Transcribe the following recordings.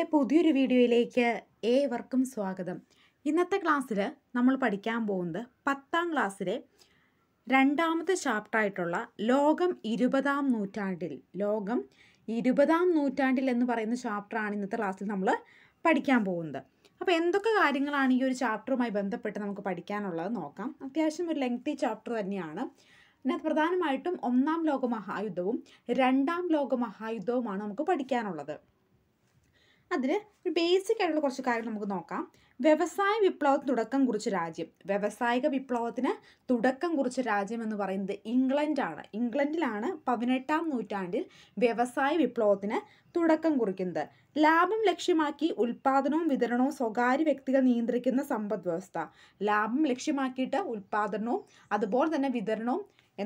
നമ്മുടെ പുതിയൊരു വീഡിയോയിലേക്ക് ഏവർക്കും സ്വാഗതം. ഇന്നത്തെ ക്ലാസ്സിൽ നമ്മൾ പഠിക്കാൻ പോകുന്നത് 10ാം ക്ലാസ്സിലെ രണ്ടാമത്തെ ചാപ്റ്ററായിട്ടുള്ള ലോകം 20ാം നൂറ്റാണ്ടിൽ എന്ന് പറയുന്ന ചാപ്റ്ററാണ് ഇന്നത്തെ ക്ലാസ്സിൽ നമ്മൾ പഠിക്കാൻ പോകുന്നത്. അപ്പോൾ എന്തൊക്കെ കാര്യങ്ങളാണ് ഈ ഒരു ചാപ്റ്ററുമായി ബന്ധപ്പെട്ട് നമുക്ക് പഠിക്കാനുള്ളത് നോക്കാം. അത്യാവശ്യം ഒരു ലെങ്തി ചാപ്റ്റർ തന്നെയാണ്. ഇതിനകത്ത് പ്രധാനമായിട്ടും 1ാം ലോകമഹായുദ്ധവും 2ാം ലോകമഹായുദ്ധവുമാണ് നമുക്ക് പഠിക്കാനുള്ളത്. അതിൽ ഒരു ബേസിക് ആയിട്ടുള്ള കുറച്ച് കാര്യങ്ങൾ നമുക്ക് നോക്കാം. വ്യവസായ വിപ്ലവത്തിന് തുടക്കം കുറിച്ച രാജ്യം, വ്യാവസായിക വിപ്ലവത്തിന് തുടക്കം കുറിച്ച രാജ്യം എന്ന് പറയുന്നത് ഇംഗ്ലണ്ടാണ്. ഇംഗ്ലണ്ടിലാണ് 18ാം നൂറ്റാണ്ടിൽ വ്യവസായ വിപ്ലവത്തിന് തുടക്കം കുറിക്കുന്നത്. ലാഭം ലക്ഷ്യമാക്കി ഉൽപ്പാദനവും വിതരണവും സ്വകാര്യ വ്യക്തികൾ നിയന്ത്രിക്കുന്ന സമ്പദ് വ്യവസ്ഥ. ലാഭം ലക്ഷ്യമാക്കിയിട്ട് ഉൽപ്പാദനവും അതുപോലെ തന്നെ വിതരണവും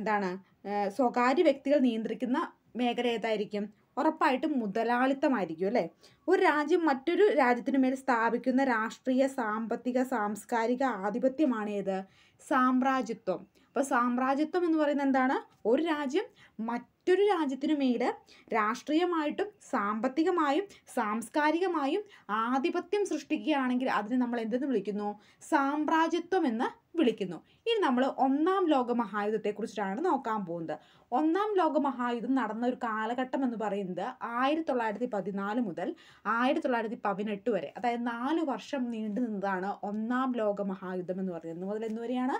സ്വകാര്യ വ്യക്തികൾ നിയന്ത്രിക്കുന്ന മേഖല ഏതായിരിക്കും? ഉറപ്പായിട്ടും മുതലാളിത്തമായിരിക്കും അല്ലേ. ഒരു രാജ്യം മറ്റൊരു രാജ്യത്തിനു മേൽ സ്ഥാപിക്കുന്ന രാഷ്ട്രീയ, സാമ്പത്തിക, സാംസ്കാരിക ആധിപത്യമാണ് ഏത്? സാമ്രാജ്യത്വം. അപ്പോൾ സാമ്രാജ്യത്വം എന്ന് പറയുന്നത് എന്താണ്? ഒരു രാജ്യം മറ്റൊരു രാജ്യത്തിനു മേൽ രാഷ്ട്രീയമായിട്ടും സാമ്പത്തികമായും സാംസ്കാരികമായും ആധിപത്യം സൃഷ്ടിക്കുകയാണെങ്കിൽ അതിന് നമ്മൾ എന്തെന്ന് വിളിക്കുന്നു? സാമ്രാജ്യത്വം എന്ന് വിളിക്കുന്നു. ഇനി നമ്മൾ 1ാം ലോകമഹായുദ്ധത്തെക്കുറിച്ചിട്ടാണ് നോക്കാൻ പോകുന്നത്. 1ാം ലോകമഹായുദ്ധം നടന്ന ഒരു കാലഘട്ടം എന്ന് പറയുന്നത് 1914 മുതൽ 1918 വരെ, അതായത് 4 വർഷം നീണ്ടു നിന്നതാണ് 1ാം ലോകമഹായുദ്ധം എന്ന് പറയുന്നത്. മുതൽ എന്നുവരെയാണ്?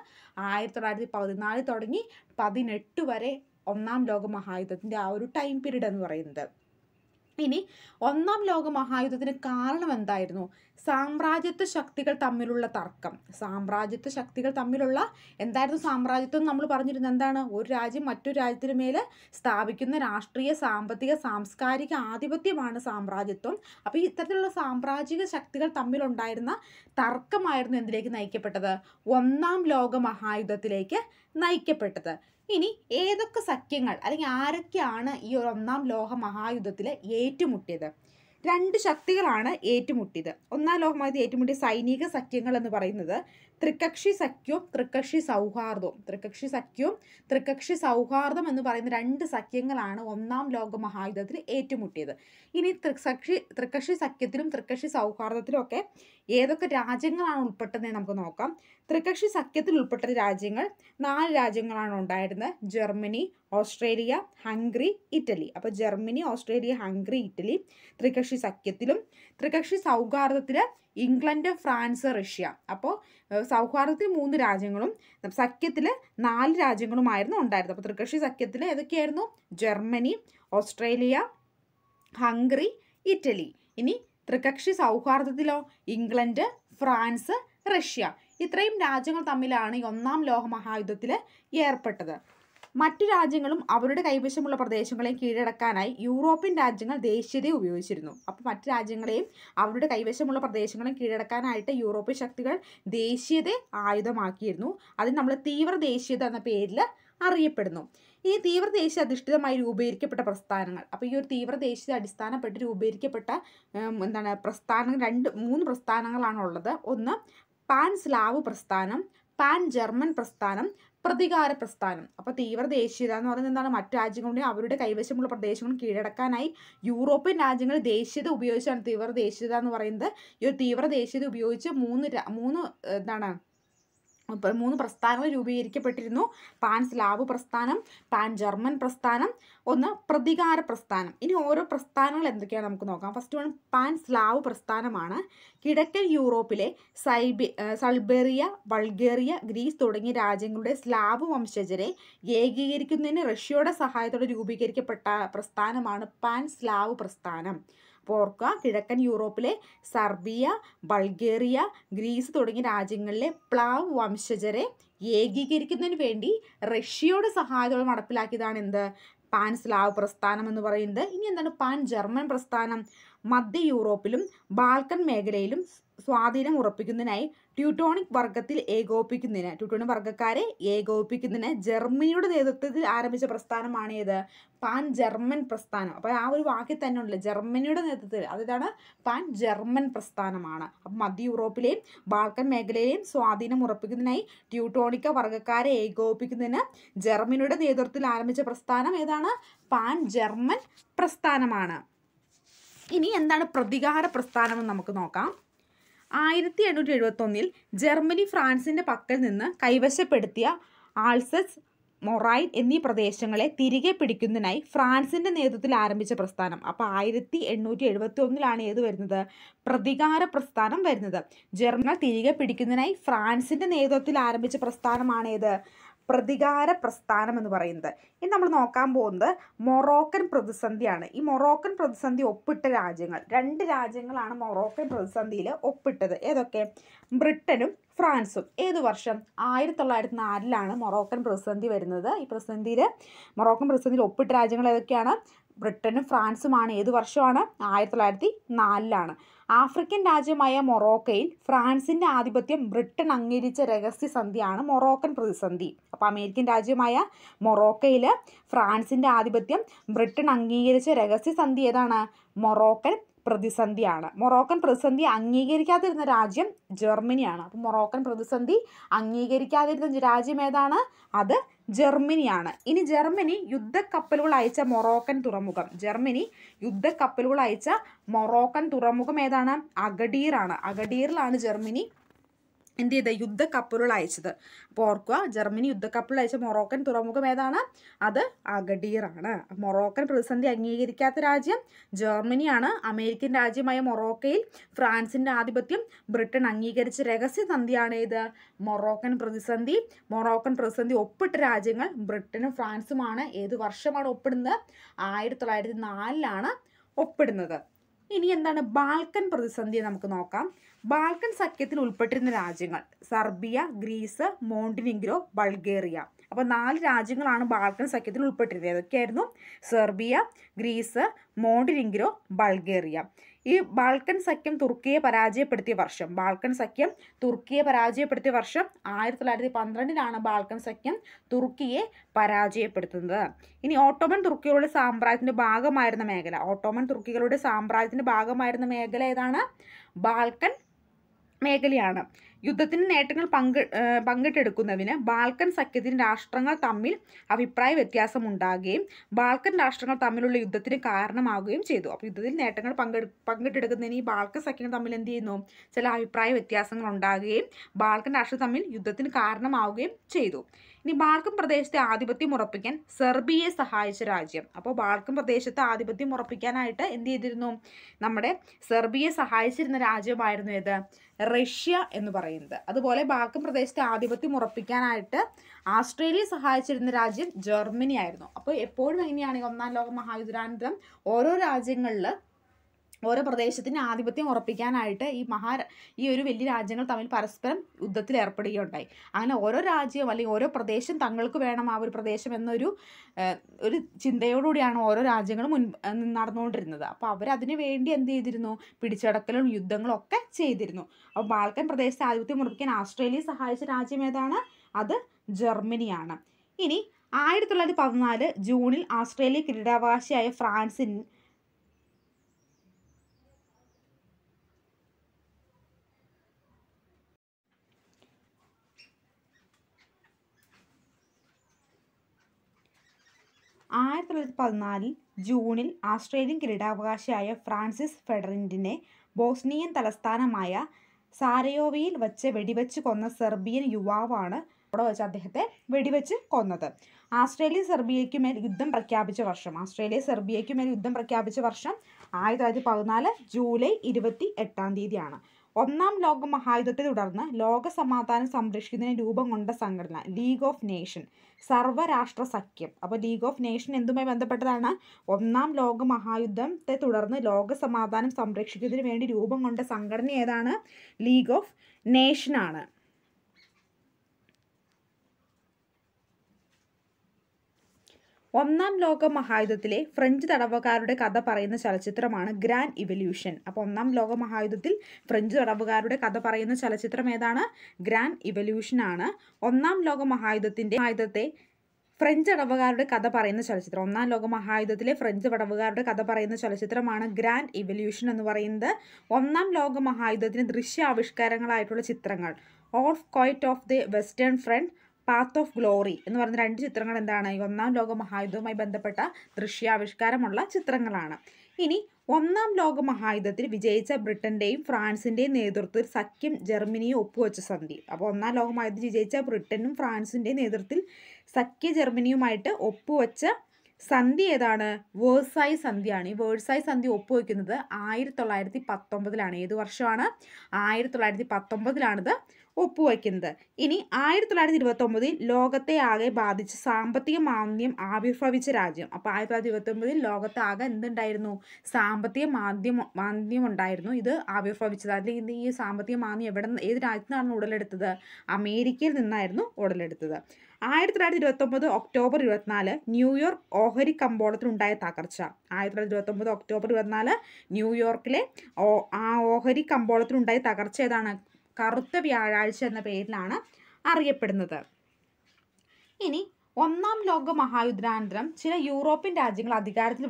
1914 തുടങ്ങി 18 വരെ 1ാം ലോകമഹായുദ്ധത്തിൻ്റെ ആ ഒരു ടൈം പീരീഡ് എന്ന് പറയുന്നത്. ഇനി 1ാം ലോകമഹായുദ്ധത്തിന് കാരണം എന്തായിരുന്നു? സാമ്രാജ്യത്വ ശക്തികൾ തമ്മിലുള്ള തർക്കം. സാമ്രാജ്യത്വ ശക്തികൾ തമ്മിലുള്ള എന്തായിരുന്നു സാമ്രാജ്യത്വം? നമ്മൾ പറഞ്ഞിരുന്നത് എന്താണ്? ഒരു രാജ്യം മറ്റൊരു രാജ്യത്തിന് മേൽ സ്ഥാപിക്കുന്ന രാഷ്ട്രീയ, സാമ്പത്തിക, സാംസ്കാരിക ആധിപത്യമാണ് സാമ്രാജ്യത്വം. അപ്പോൾ ഇത്തരത്തിലുള്ള സാമ്രാജ്യിക ശക്തികൾ തമ്മിലുണ്ടായിരുന്ന തർക്കമായിരുന്നു എന്തിലേക്ക് നയിക്കപ്പെട്ടത്? 1ാം ലോകമഹായുദ്ധത്തിലേക്ക് നയിക്കപ്പെട്ടത്. ഇനി ഏതൊക്കെ സഖ്യങ്ങൾ അല്ലെങ്കിൽ ആരൊക്കെയാണ് ഈ ഒരു 1ാം ലോകമഹായുദ്ധത്തിൽ ഏറ്റുമുട്ടിയത്? 2 ശക്തികളാണ് ഏറ്റുമുട്ടിയത്. 1ാം ലോകമഹായുദ്ധം ഏറ്റുമുട്ടിയ സൈനിക സഖ്യങ്ങൾ എന്ന് പറയുന്നത് ത്രികക്ഷി സഖ്യവും ത്രികക്ഷി സൗഹാർദ്ദവും. ത്രികക്ഷി സൗഹാർദ്ദം എന്ന് പറയുന്ന 2 സഖ്യങ്ങളാണ് 1ാം ലോകമഹായുദ്ധത്തിൽ ഏറ്റുമുട്ടിയത്. ഇനി ത്രികക്ഷി സഖ്യത്തിലും ത്രികക്ഷി സൗഹാർദ്ദത്തിലും ഒക്കെ ഏതൊക്കെ രാജ്യങ്ങളാണ് ഉൾപ്പെട്ടതെന്ന് നമുക്ക് നോക്കാം. ത്രികക്ഷി സഖ്യത്തിൽ ഉൾപ്പെട്ട രാജ്യങ്ങൾ 4 രാജ്യങ്ങളാണ് ഉണ്ടായിരുന്നത്. Germany, Australia, Hungary, Italy. അപ്പോൾ ജർമ്മനി, ഓസ്ട്രേലിയ, ഹംഗറി, ഇറ്റലി ത്രികക്ഷി സഖ്യത്തിലും. ത്രികക്ഷി സൗഹാർദ്ദത്തിൽ ഇംഗ്ലണ്ട്, ഫ്രാൻസ്, റഷ്യ. അപ്പോൾ സൗഹാർദ്ദത്തിൽ 3 രാജ്യങ്ങളും സഖ്യത്തിൽ 4 രാജ്യങ്ങളുമായിരുന്നു ഉണ്ടായിരുന്നത്. അപ്പോൾ ത്രികക്ഷി സഖ്യത്തിൽ ഏതൊക്കെയായിരുന്നു? Germany, Australia, Hungary, Italy. ഇനി ത്രികക്ഷി സൗഹാർദ്ദത്തിലോ? England, France, Russia. ഇത്രയും രാജ്യങ്ങൾ തമ്മിലാണ് ഈ 1ാം ലോകമഹായുദ്ധത്തിൽ ഏർപ്പെട്ടത്. മറ്റു രാജ്യങ്ങളും അവരുടെ കൈവശമുള്ള പ്രദേശങ്ങളെയും കീഴടക്കാനായി യൂറോപ്യൻ രാജ്യങ്ങൾ ദേശീയതയെ ഉപയോഗിച്ചിരുന്നു. അപ്പോൾ മറ്റു രാജ്യങ്ങളെയും അവരുടെ കൈവശമുള്ള പ്രദേശങ്ങളെയും കീഴടക്കാനായിട്ട് യൂറോപ്യൻ ശക്തികൾ ദേശീയതയെ ആയുധമാക്കിയിരുന്നു. അതിന് നമ്മൾ തീവ്ര ദേശീയത എന്ന പേരിൽ അറിയപ്പെടുന്നു. ഈ തീവ്ര ദേശീയ അധിഷ്ഠിതമായി രൂപീകരിക്കപ്പെട്ട പ്രസ്ഥാനങ്ങൾ. അപ്പോൾ ഈ ഒരു തീവ്ര ദേശീയ അടിസ്ഥാനപ്പെട്ട് രൂപീകരിക്കപ്പെട്ട പ്രസ്ഥാനങ്ങൾ 3 പ്രസ്ഥാനങ്ങളാണുള്ളത്. ഒന്ന് പാൻ സ്ലാവ് പ്രസ്ഥാനം, പാൻ ജർമ്മൻ പ്രസ്ഥാനം, പ്രതികാര പ്രസ്ഥാനം. അപ്പോൾ തീവ്ര ദേശീയത എന്ന് പറയുന്നത് എന്താണ്? മറ്റു രാജ്യങ്ങളുടെ അവരുടെ കൈവശമുള്ള പ്രദേശങ്ങൾ കീഴടക്കാനായി യൂറോപ്യൻ രാജ്യങ്ങൾ ദേശീയത ഉപയോഗിച്ചാണ് തീവ്ര ദേശീയത എന്ന് പറയുന്നത്. ഈ ഒരു തീവ്ര ദേശീയത ഉപയോഗിച്ച് 3 പ്രസ്ഥാനങ്ങൾ രൂപീകരിക്കപ്പെട്ടിരുന്നു. പാൻ സ്ലാവ് പ്രസ്ഥാനം, പാൻ ജർമ്മൻ പ്രസ്ഥാനം, ഒന്ന് പ്രതികാര പ്രസ്ഥാനം. ഇനി ഓരോ പ്രസ്ഥാനങ്ങൾ എന്തൊക്കെയാണ് നമുക്ക് നോക്കാം. ഫസ്റ്റ് വൺ പാൻ സ്ലാവ് പ്രസ്ഥാനമാണ്. കിഴക്കൻ യൂറോപ്പിലെ സൾബേറിയ, ബൾഗേറിയ, ഗ്രീസ് തുടങ്ങിയ രാജ്യങ്ങളുടെ സ്ലാവ് വംശജരെ ഏകീകരിക്കുന്നതിന് റഷ്യയുടെ സഹായത്തോടെ രൂപീകരിക്കപ്പെട്ട പ്രസ്ഥാനമാണ് പാൻ സ്ലാവ് പ്രസ്ഥാനം. ഓർക്കുക, കിഴക്കൻ യൂറോപ്പിലെ സർബിയ, ബൾഗേറിയ, ഗ്രീസ് തുടങ്ങിയ രാജ്യങ്ങളിലെ പ്ലാവ് വംശജരെ ഏകീകരിക്കുന്നതിന് വേണ്ടി റഷ്യയുടെ സഹായത്തോടെ നടപ്പിലാക്കിയതാണ് എന്ത്? പാൻ സ്ലാവ് പ്രസ്ഥാനം എന്ന് പറയുന്നത്. ഇനി എന്താണ് പാൻ ജർമ്മൻ പ്രസ്ഥാനം? മധ്യ യൂറോപ്പിലും ബാൾക്കൻ മേഖലയിലും സ്വാധീനം ഉറപ്പിക്കുന്നതിനായി ട്യൂട്ടോണിക് വർഗ്ഗക്കാരെ ഏകോപിപ്പിക്കുന്നതിന് ജർമ്മനിയുടെ നേതൃത്വത്തിൽ ആരംഭിച്ച പ്രസ്ഥാനമാണ് ഏത്? പാൻ ജർമ്മൻ പ്രസ്ഥാനം. അപ്പോൾ ആ ഒരു വാക്കിൽ തന്നെ ഉണ്ടല്ലോ, ജർമ്മനിയുടെ നേതൃത്വത്തിൽ. അതാണ് പാൻ ജർമ്മൻ പ്രസ്ഥാനമാണ്. അപ്പം മധ്യ യൂറോപ്പിലെയും ബാൾക്കൻ മേഖലയിലെയും സ്വാധീനം ഉറപ്പിക്കുന്നതിനായി ട്യൂട്ടോണിക്ക വർഗ്ഗക്കാരെ ഏകോപിപ്പിക്കുന്നതിന് ജർമ്മനിയുടെ നേതൃത്വത്തിൽ ആരംഭിച്ച പ്രസ്ഥാനം ഏതാണ്? പാൻ ജർമ്മൻ പ്രസ്ഥാനമാണ്. ഇനി എന്താണ് പ്രതികാര പ്രസ്ഥാനം നമുക്ക് നോക്കാം. 1871 ജർമ്മനി ഫ്രാൻസിൻ്റെ പക്കൽ നിന്ന് കൈവശപ്പെടുത്തിയ ആൾസസ്, മൊറൈൻ എന്നീ പ്രദേശങ്ങളെ തിരികെ പിടിക്കുന്നതിനായി ഫ്രാൻസിൻ്റെ നേതൃത്വത്തിൽ ആരംഭിച്ച പ്രസ്ഥാനം. അപ്പോൾ 1871 ഏത് വരുന്നത്? പ്രതികാര പ്രസ്ഥാനം വരുന്നത്. ജർമ്മനി തിരികെ പിടിക്കുന്നതിനായി ഫ്രാൻസിൻ്റെ നേതൃത്വത്തിൽ ആരംഭിച്ച പ്രസ്ഥാനമാണ് ഏത്? പ്രതികാര പ്രസ്ഥാനം എന്ന് പറയുന്നത്. ഇനി നമ്മൾ നോക്കാൻ പോകുന്നത് മൊറോക്കൻ പ്രതിസന്ധിയാണ്. ഈ മൊറോക്കൻ പ്രതിസന്ധി ഒപ്പിട്ട രാജ്യങ്ങൾ, 2 രാജ്യങ്ങളാണ് മൊറോക്കൻ പ്രതിസന്ധിയിൽ ഒപ്പിട്ടത്. ഏതൊക്കെ? ബ്രിട്ടനും ഫ്രാൻസും. ഏത് വർഷം? 1904 മൊറോക്കൻ പ്രതിസന്ധി വരുന്നത്. ഈ മൊറോക്കൻ പ്രതിസന്ധിയിൽ ഒപ്പിട്ട രാജ്യങ്ങൾ ഏതൊക്കെയാണ്? ബ്രിട്ടനും ഫ്രാൻസുമാണ്. ഏത് വർഷമാണ്? 1904. ആഫ്രിക്കൻ രാജ്യമായ മൊറോക്കയിൽ ഫ്രാൻസിൻ്റെ ആധിപത്യം ബ്രിട്ടൻ അംഗീകരിച്ച രഹസ്യസന്ധിയാണ് മൊറോക്കൻ പ്രതിസന്ധി. അപ്പോൾ അമേരിക്കൻ രാജ്യമായ മൊറോക്കയിൽ ഫ്രാൻസിൻ്റെ ആധിപത്യം ബ്രിട്ടൻ അംഗീകരിച്ച രഹസ്യസന്ധി ഏതാണ്? മൊറോക്കൻ പ്രതിസന്ധിയാണ്. മൊറോക്കൻ പ്രതിസന്ധി അംഗീകരിക്കാതിരുന്ന രാജ്യം ജർമ്മനിയാണ്. അപ്പോൾ മൊറോക്കൻ പ്രതിസന്ധി അംഗീകരിക്കാതിരുന്ന രാജ്യം ഏതാണ്? അത് ജർമ്മനിയാണ്. ഇനി ജർമ്മനി യുദ്ധക്കപ്പലുകൾ അയച്ച മൊറോക്കൻ തുറമുഖം ഏതാണ്? അഗഡീറാണ്. അഗഡീറിലാണ് ജർമ്മനി എന്ത് ചെയ്ത് യുദ്ധക്കപ്പലുകൾ അയച്ചത്. അപ്പോൾ ഓർക്കുക, ജർമ്മനി യുദ്ധക്കപ്പലുകൾ അയച്ച മൊറോക്കൻ തുറമുഖം ഏതാണ്? അത് അഗഡീറാണ്. മൊറോക്കൻ പ്രതിസന്ധി അംഗീകരിക്കാത്ത രാജ്യം ജർമ്മനിയാണ്. അമേരിക്കൻ രാജ്യമായ മൊറോക്കയിൽ ഫ്രാൻസിൻ്റെ ആധിപത്യം ബ്രിട്ടൻ അംഗീകരിച്ച രഹസ്യസന്ധിയാണ് ഏത്? മൊറോക്കൻ പ്രതിസന്ധി. മൊറോക്കൻ പ്രതിസന്ധി ഒപ്പിട്ട രാജ്യങ്ങൾ ബ്രിട്ടനും ഫ്രാൻസുമാണ്. ഏത് വർഷമാണ് ഒപ്പിടുന്നത്? 1904 ഒപ്പിടുന്നത്. ഇനി എന്താണ് ബാൾക്കൻ പ്രതിസന്ധി നമുക്ക് നോക്കാം. ബാൾക്കൻ സഖ്യത്തിൽ ഉൾപ്പെട്ടിരുന്ന രാജ്യങ്ങൾ സെർബിയ, ഗ്രീസ്, മോണ്ടിനിഗ്രോ, ബൾഗേറിയ. അപ്പോൾ 4 രാജ്യങ്ങളാണ് ബാൾക്കൻ സഖ്യത്തിൽ ഉൾപ്പെട്ടിരുന്നത്. ഏതൊക്കെയായിരുന്നു? Serbia, Greece, Montenegro, Bulgaria. ഈ ബാൾക്കൻ സഖ്യം തുർക്കിയെ പരാജയപ്പെടുത്തിയ വർഷം 1912 ബാൾക്കൻ സഖ്യം തുർക്കിയെ പരാജയപ്പെടുത്തുന്നത്. ഇനി ഓട്ടോമൻ തുർക്കികളുടെ സാമ്രാജ്യത്തിൻ്റെ ഭാഗമായിരുന്ന മേഖല ഏതാണ്? ബാൾക്കൻ മേഖലയാണ്. യുദ്ധത്തിന് നേട്ടങ്ങൾ പങ്കിട്ടെടുക്കുന്നതിന് ബാൾക്കൻ സഖ്യത്തിന് രാഷ്ട്രങ്ങൾ തമ്മിൽ അഭിപ്രായ വ്യത്യാസം ഉണ്ടാകുകയും ബാൾക്കൻ രാഷ്ട്രങ്ങൾ തമ്മിലുള്ള യുദ്ധത്തിന് കാരണമാവുകയും ചെയ്തു. അപ്പോൾ യുദ്ധത്തിൽ നേട്ടങ്ങൾ പങ്കിട്ടെടുക്കുന്നതിന് ഈ ബാൾക്കൻ സഖ്യങ്ങൾ തമ്മിൽ എന്ത് ചെയ്യുന്നു? ചില അഭിപ്രായ വ്യത്യാസങ്ങൾ ഉണ്ടാകുകയും ബാൾക്കൻ രാഷ്ട്രം തമ്മിൽ യുദ്ധത്തിന് കാരണമാവുകയും ചെയ്തു. ഇനി ബാൾക്കൻ പ്രദേശത്തെ ആധിപത്യം ഉറപ്പിക്കാൻ സെർബിയയെ സഹായിച്ച രാജ്യം. അപ്പോൾ ബാൾക്കൻ പ്രദേശത്തെ ആധിപത്യം ഉറപ്പിക്കാനായിട്ട് എന്ത് ചെയ്തിരുന്നു? നമ്മുടെ സെർബിയയെ സഹായിച്ചിരുന്ന രാജ്യമായിരുന്നു ഏത്? റഷ്യ എന്ന് പറയുന്നത്. അതുപോലെ ബാൾക്കൻ പ്രദേശത്തെ ആധിപത്യം ഉറപ്പിക്കാനായിട്ട് ആസ്ട്രേലിയയെ സഹായിച്ചിരുന്ന രാജ്യം ജർമ്മനി ആയിരുന്നു. അപ്പോൾ എപ്പോഴും എങ്ങനെയാണ് 1-ാം ലോക മഹായുദ്ധാനന്തരം ഓരോ പ്രദേശത്തിന് ആധിപത്യം ഉറപ്പിക്കാനായിട്ട് ഈ ഒരു വലിയ രാജ്യങ്ങൾ തമ്മിൽ പരസ്പരം യുദ്ധത്തിൽ ഏർപ്പെടുകയുണ്ടായി. അങ്ങനെ ഓരോ രാജ്യവും അല്ലെങ്കിൽ ഓരോ പ്രദേശം തങ്ങൾക്ക് വേണം ആ ഒരു പ്രദേശം എന്നൊരു ചിന്തയോടുകൂടിയാണ് ഓരോ രാജ്യങ്ങളും നടന്നുകൊണ്ടിരുന്നത്. അപ്പോൾ അവരതിനു വേണ്ടി എന്ത് ചെയ്തിരുന്നു? പിടിച്ചടക്കലും യുദ്ധങ്ങളും ഒക്കെ ചെയ്തിരുന്നു. അപ്പോൾ ബാൾക്കൻ പ്രദേശത്തെ ആധിപത്യം ഉറപ്പിക്കാൻ ആസ്ട്രേലിയയെ സഹായിച്ച രാജ്യം ഏതാണ്? അത് ജർമ്മനിയാണ്. ഇനി 1914 ജൂണിൽ ആസ്ട്രേലിയ കിരീടാവകാശിയായ ഫ്രാൻസിന് 1914 ജൂണിൽ ആസ്ട്രേലിയൻ കിരീടാവകാശിയായ ഫ്രാൻസിസ് ഫെഡറിൻഡിനെ ബോസ്നിയൻ തലസ്ഥാനമായ സാരയോവയിൽ വച്ച് വെടിവെച്ച് കൊന്ന സെർബിയൻ യുവാവാണ് അവിടെ വെച്ച് അദ്ദേഹത്തെ വെടിവെച്ച് കൊന്നത്. ആസ്ട്രേലിയ സെർബിയയ്ക്ക് മേൽ യുദ്ധം പ്രഖ്യാപിച്ച വർഷം 1914 ജൂലൈ 28 ഒന്നാം ലോക മഹായുദ്ധത്തെ തുടർന്ന് ലോക സമാധാനം സംരക്ഷിക്കുന്നതിന് രൂപം കൊണ്ട സംഘടന ലീഗ് ഓഫ് നേഷൻ, സർവ്വരാഷ്ട്ര സഖ്യം. അപ്പോൾ ലീഗ് ഓഫ് നേഷൻ എന്തുമായി ബന്ധപ്പെട്ടതാണ്? ഒന്നാം ലോക മഹായുദ്ധത്തെ തുടർന്ന് ലോക സമാധാനം സംരക്ഷിക്കുന്നതിന് വേണ്ടി രൂപം കൊണ്ട സംഘടന ഏതാണ്? ലീഗ് ഓഫ് നേഷനാണ്. ഒന്നാം ലോക മഹായുദ്ധത്തിലെ ഫ്രഞ്ച് തടവുകാരുടെ കഥ പറയുന്ന ചലച്ചിത്രമാണ് ഗ്രാൻഡ് ഇവല്യൂഷൻ. അപ്പോൾ ഒന്നാം ലോക മഹായുദ്ധത്തിൽ ഫ്രഞ്ച് തടവുകാരുടെ കഥ പറയുന്ന ചലച്ചിത്രം ഏതാണ്? ഗ്രാൻഡ് ഇവല്യൂഷൻ ആണ്. ഒന്നാം ലോക മഹായുദ്ധത്തെ ഫ്രഞ്ച് തടവുകാരുടെ കഥ പറയുന്ന ചലച്ചിത്രം, ഒന്നാം ലോക മഹായുദ്ധത്തിലെ ഫ്രഞ്ച് തടവുകാരുടെ കഥ പറയുന്ന ചലച്ചിത്രമാണ് ഗ്രാൻഡ് ഇവല്യൂഷൻ എന്ന് പറയുന്നത്. ഒന്നാം ലോക മഹായുദ്ധത്തിന് ദൃശ്യാവിഷ്കാരങ്ങളായിട്ടുള്ള ചിത്രങ്ങൾ of quiet of the Western Front, Path of Glory എന്ന് പറയുന്ന 2 ചിത്രങ്ങൾ എന്താണ്? ഒന്നാം ലോക മഹായുദ്ധവുമായി ബന്ധപ്പെട്ട ദൃശ്യാവിഷ്കാരമുള്ള ചിത്രങ്ങളാണ്. ഇനി ഒന്നാം ലോക മഹായുദ്ധത്തിൽ വിജയിച്ച ബ്രിട്ടന്റെയും ഫ്രാൻസിന്റെയും നേതൃത്വത്തിൽ സഖ്യം ജർമ്മനിയെ ഒപ്പുവെച്ച സന്ധി. അപ്പോൾ ഒന്നാം ലോക മഹായുദ്ധത്തിൽ വിജയിച്ച ബ്രിട്ടനും ഫ്രാൻസിന്റെയും നേതൃത്വത്തിൽ സഖ്യ ജർമ്മനിയുമായിട്ട് ഒപ്പുവെച്ച സന്ധി ഏതാണ്? വേഴ്സായി സന്ധിയാണ്. ഈ വേഴ്സായി സന്ധി ഒപ്പുവെക്കുന്നത് 1919 ഏത് വർഷമാണ്? 1919 ഒപ്പുവെക്കുന്നത്. ഇനി 1929 ലോകത്തെ ആകെ ബാധിച്ച സാമ്പത്തിക മാന്ദ്യം ആവിർഭവിച്ച രാജ്യം. അപ്പോൾ 1929 ലോകത്തെ ആകെ എന്തുണ്ടായിരുന്നു? സാമ്പത്തിക മാന്ദ്യം ഉണ്ടായിരുന്നു. ഇത് ആവിർഭവിച്ചത്, അല്ലെങ്കിൽ ഈ സാമ്പത്തിക മാന്ദ്യം ഏത് രാജ്യത്തു നിന്നാണ് ഉടലെടുത്തത്? അമേരിക്കയിൽ നിന്നായിരുന്നു ഉടലെടുത്തത്. 1929 ഒക്ടോബർ 24 ന്യൂയോർക്ക് ഓഹരി കമ്പോളത്തിലുണ്ടായ തകർച്ച. 1929 ഒക്ടോബർ 24 ന്യൂയോർക്കിലെ ഓഹരി കമ്പോളത്തിലുണ്ടായ തകർച്ച ഏതാണ്? കറുത്ത വ്യാഴാഴ്ച എന്ന പേരിലാണ് അറിയപ്പെടുന്നത്. ഇനി ഒന്നാം ലോക മഹായുദ്ധാനന്തരം ചില യൂറോപ്യൻ രാജ്യങ്ങൾ അധികാരത്തിൽ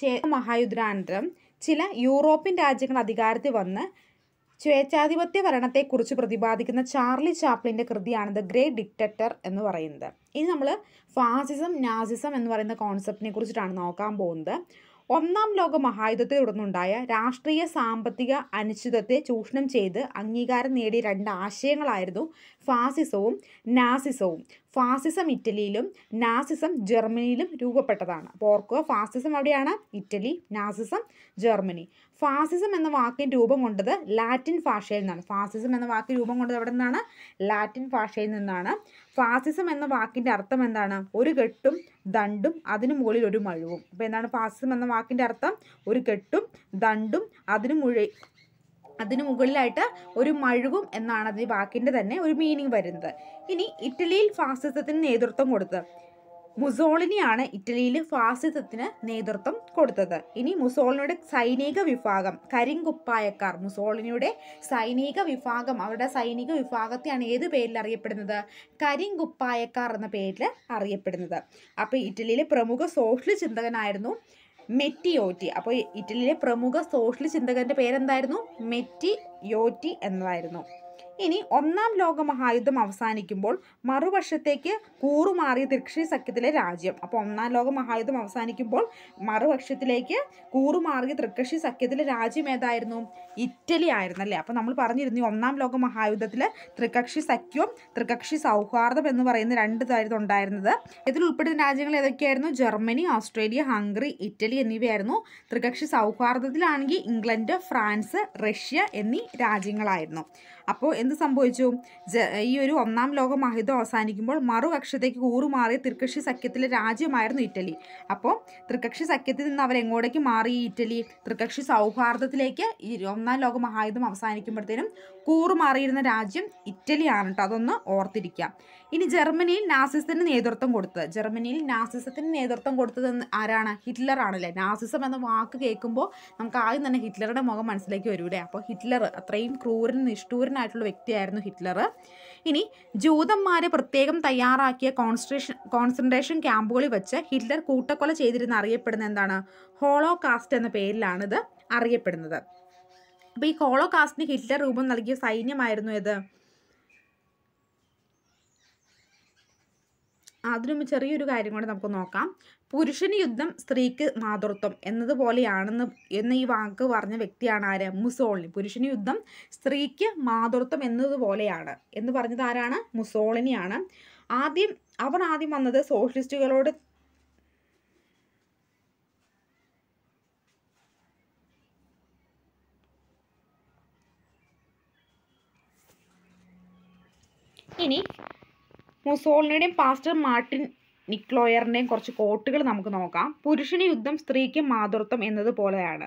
വന്ന് സ്വേച്ഛാധിപത്യ ഭരണത്തെക്കുറിച്ച് പ്രതിപാദിക്കുന്ന ചാർലി ചാപ്ലിൻ്റെ കൃതിയാണ് ദ ഗ്രേറ്റ് ഡിക്റ്ററ്റർ എന്ന് പറയുന്നത്. ഇനി നമ്മൾ ഫാസിസം, നാസിസം എന്ന് പറയുന്ന കോൺസെപ്റ്റിനെ കുറിച്ചിട്ടാണ് നോക്കാൻ പോകുന്നത്. ഒന്നാം ലോക മഹായുദ്ധത്തെ തുടർന്നുണ്ടായ രാഷ്ട്രീയ സാമ്പത്തിക അനിശ്ചിതത്വത്തെ ചൂഷണം ചെയ്ത് അംഗീകാരം നേടിയ രണ്ട് ആശയങ്ങളായിരുന്നു ഫാസിസവും നാസിസവും. ഫാസിസം ഇറ്റലിയിലും നാസിസം ജർമ്മനിയിലും രൂപപ്പെട്ടതാണ്. അപ്പോൾ ഓർക്കുക, ഫാസിസം എവിടെയാണ്? ഇറ്റലി. Nazism Germany. ഫാസിസം എന്ന വാക്കിന് രൂപം കൊണ്ടത് ലാറ്റിൻ ഭാഷയിൽ നിന്നാണ്. ഫാസിസം എന്ന വാക്കിന് രൂപം കൊണ്ടത് എവിടെ നിന്നാണ്? ലാറ്റിൻ ഭാഷയിൽ നിന്നാണ്. ഫാസിസം എന്ന വാക്കിൻ്റെ അർത്ഥം എന്താണ്? ഒരു കെട്ടും ദണ്ടും അതിനു മുകളിൽ ഒരു മഴുവും. അപ്പോൾ എന്താണ് ഫാസിസം എന്ന വാക്കിൻ്റെ അർത്ഥം? ഒരു കെട്ടും ദണ്ടും അതിനു മുകളിലായിട്ട് ഒരു മഴുവും എന്നാണ് അത് ഈ വാക്കിൻ്റെ തന്നെ ഒരു മീനിങ് വരുന്നത്. ഇനി ഇറ്റലിയിൽ ഫാസിസത്തിന് നേതൃത്വം കൊടുത്തത് മുസോളിനിയാണ്. ഇറ്റലിയിൽ ഫാസിസത്തിന് നേതൃത്വം കൊടുത്തത്. ഇനി മുസോളിനിയുടെ സൈനിക വിഭാഗം കരിങ്കുപ്പായക്കാർ. മുസോളിനിയുടെ സൈനിക വിഭാഗം, അവരുടെ സൈനിക വിഭാഗത്തെയാണ് ഏത് പേരിൽ അറിയപ്പെടുന്നത്? കരിങ്കുപ്പായക്കാർ എന്ന പേരിൽ അറിയപ്പെടുന്നത്. അപ്പോൾ ഇറ്റലിയിലെ പ്രമുഖ സോഷ്യലിസ്റ്റ് ചിന്തകനായിരുന്നു മെറ്റിയോറ്റി. അപ്പോൾ ഇറ്റലിയിലെ പ്രമുഖ സോഷ്യലിസ്റ്റ് ചിന്തകന്റെ പേരെന്തായിരുന്നു? മെറ്റിയോറ്റി എന്നതായിരുന്നു. ഇനി ഒന്നാം ലോക മഹായുദ്ധം അവസാനിക്കുമ്പോൾ മറുപക്ഷത്തേക്ക് കൂറുമാറിയ ത്രികക്ഷി സഖ്യത്തിലെ രാജ്യം. അപ്പോൾ ഒന്നാം ലോക മഹായുദ്ധം അവസാനിക്കുമ്പോൾ മറുപക്ഷത്തിലേക്ക് കൂറുമാറിയ ത്രികക്ഷി സഖ്യത്തിലെ രാജ്യം ഏതായിരുന്നു? ഇറ്റലി ആയിരുന്നു അല്ലേ? അപ്പോൾ നമ്മൾ പറഞ്ഞിരുന്നു ഒന്നാം ലോക മഹായുദ്ധത്തിൽ ത്രികക്ഷി സഖ്യവും ത്രികക്ഷി സൗഹാർദ്ദം എന്ന് പറയുന്ന രണ്ട് ഇതായിരുന്നു ഉണ്ടായിരുന്നത്. ഇതിൽ ഉൾപ്പെടുന്ന രാജ്യങ്ങൾ ഏതൊക്കെയായിരുന്നു? ജർമ്മനി, ഓസ്ട്രേലിയ, ഹംഗറി, ഇറ്റലി എന്നിവയായിരുന്നു. ത്രികക്ഷി സൗഹാർദ്ദത്തിലാണെങ്കിൽ ഇംഗ്ലണ്ട്, ഫ്രാൻസ്, റഷ്യ എന്നീ രാജ്യങ്ങളായിരുന്നു. അപ്പോൾ എന്ത് സംഭവിച്ചു? ഈ ഒരു ഒന്നാം ലോക മഹായുദ്ധം അവസാനിക്കുമ്പോൾ മറുപക്ഷത്തേക്ക് കൂറുമാറിയ ത്രികക്ഷി സഖ്യത്തിലെ രാജ്യമായിരുന്നു ഇറ്റലി. അപ്പോൾ ത്രികക്ഷി സഖ്യത്തിൽ നിന്ന് അവരെങ്ങോട്ടേക്ക് മാറി? ഇറ്റലി ത്രികക്ഷി സൗഹാർദ്ദത്തിലേക്ക് ഈ ഒന്നാം ലോക മഹായുദ്ധം അവസാനിക്കുമ്പോഴത്തേനും കൂറുമാറിയിരുന്ന രാജ്യം ഇറ്റലിയാണ് കേട്ടോ. അതൊന്ന് ഓർത്തിരിക്കാം. ഇനി ജർമ്മനിയിൽ നാസിസത്തിന് നേതൃത്വം കൊടുത്തത് ആരാണ്? ഹിറ്റ്ലർ ആണല്ലേ. നാസിസം എന്ന വാക്ക് കേൾക്കുമ്പോൾ നമുക്ക് ആദ്യം തന്നെ ഹിറ്റ്ലറുടെ മുഖം മനസ്സിലേക്ക് വരൂലേ. അപ്പോൾ ഹിറ്റ്ലർ അത്രയും ക്രൂരനും നിഷ്ഠൂരനായിട്ടുള്ള വ്യക്തിയായിരുന്നു ഹിറ്റ്ലർ. ഇനി ജൂതന്മാരെ പ്രത്യേകം തയ്യാറാക്കിയ കോൺസെൻട്രേഷൻ ക്യാമ്പുകളിൽ വെച്ച് ഹിറ്റ്ലർ കൂട്ടക്കൊല ചെയ്തിരുന്ന അറിയപ്പെടുന്ന എന്താണ്? ഹോളോകാസ്റ്റ് എന്ന പേരിലാണിത് അറിയപ്പെടുന്നത്. അപ്പോൾ ഈ ഹോളോകാസ്റ്റിന് ഹിറ്റ്ലർ രൂപം നൽകിയ സൈന്യമായിരുന്നു ഏത്? അതിനും ചെറിയൊരു കാര്യം കൂടെ നമുക്ക് നോക്കാം. പുരുഷന് യുദ്ധം സ്ത്രീക്ക് മാതൃത്വം എന്ന ഈ വാക്ക് പറഞ്ഞ വ്യക്തിയാണ് ആര്? മുസോളിനി. പുരുഷന് യുദ്ധം സ്ത്രീക്ക് മാതൃത്വം എന്നതുപോലെയാണ് എന്ന് പറഞ്ഞത് ആരാണ്? മുസോളിനിയാണ്. അവർ ആദ്യം വന്നത് സോഷ്യലിസ്റ്റുകളോട് ഇനി മുസോളിനിയുടെയും പാസ്റ്റർ മാർട്ടിൻ നിക്ലോയറിൻ്റെയും കുറച്ച് കോട്ടുകൾ നമുക്ക് നോക്കാം. പുരുഷന് യുദ്ധം സ്ത്രീക്ക് മാതൃത്വം എന്നതുപോലെയാണ്.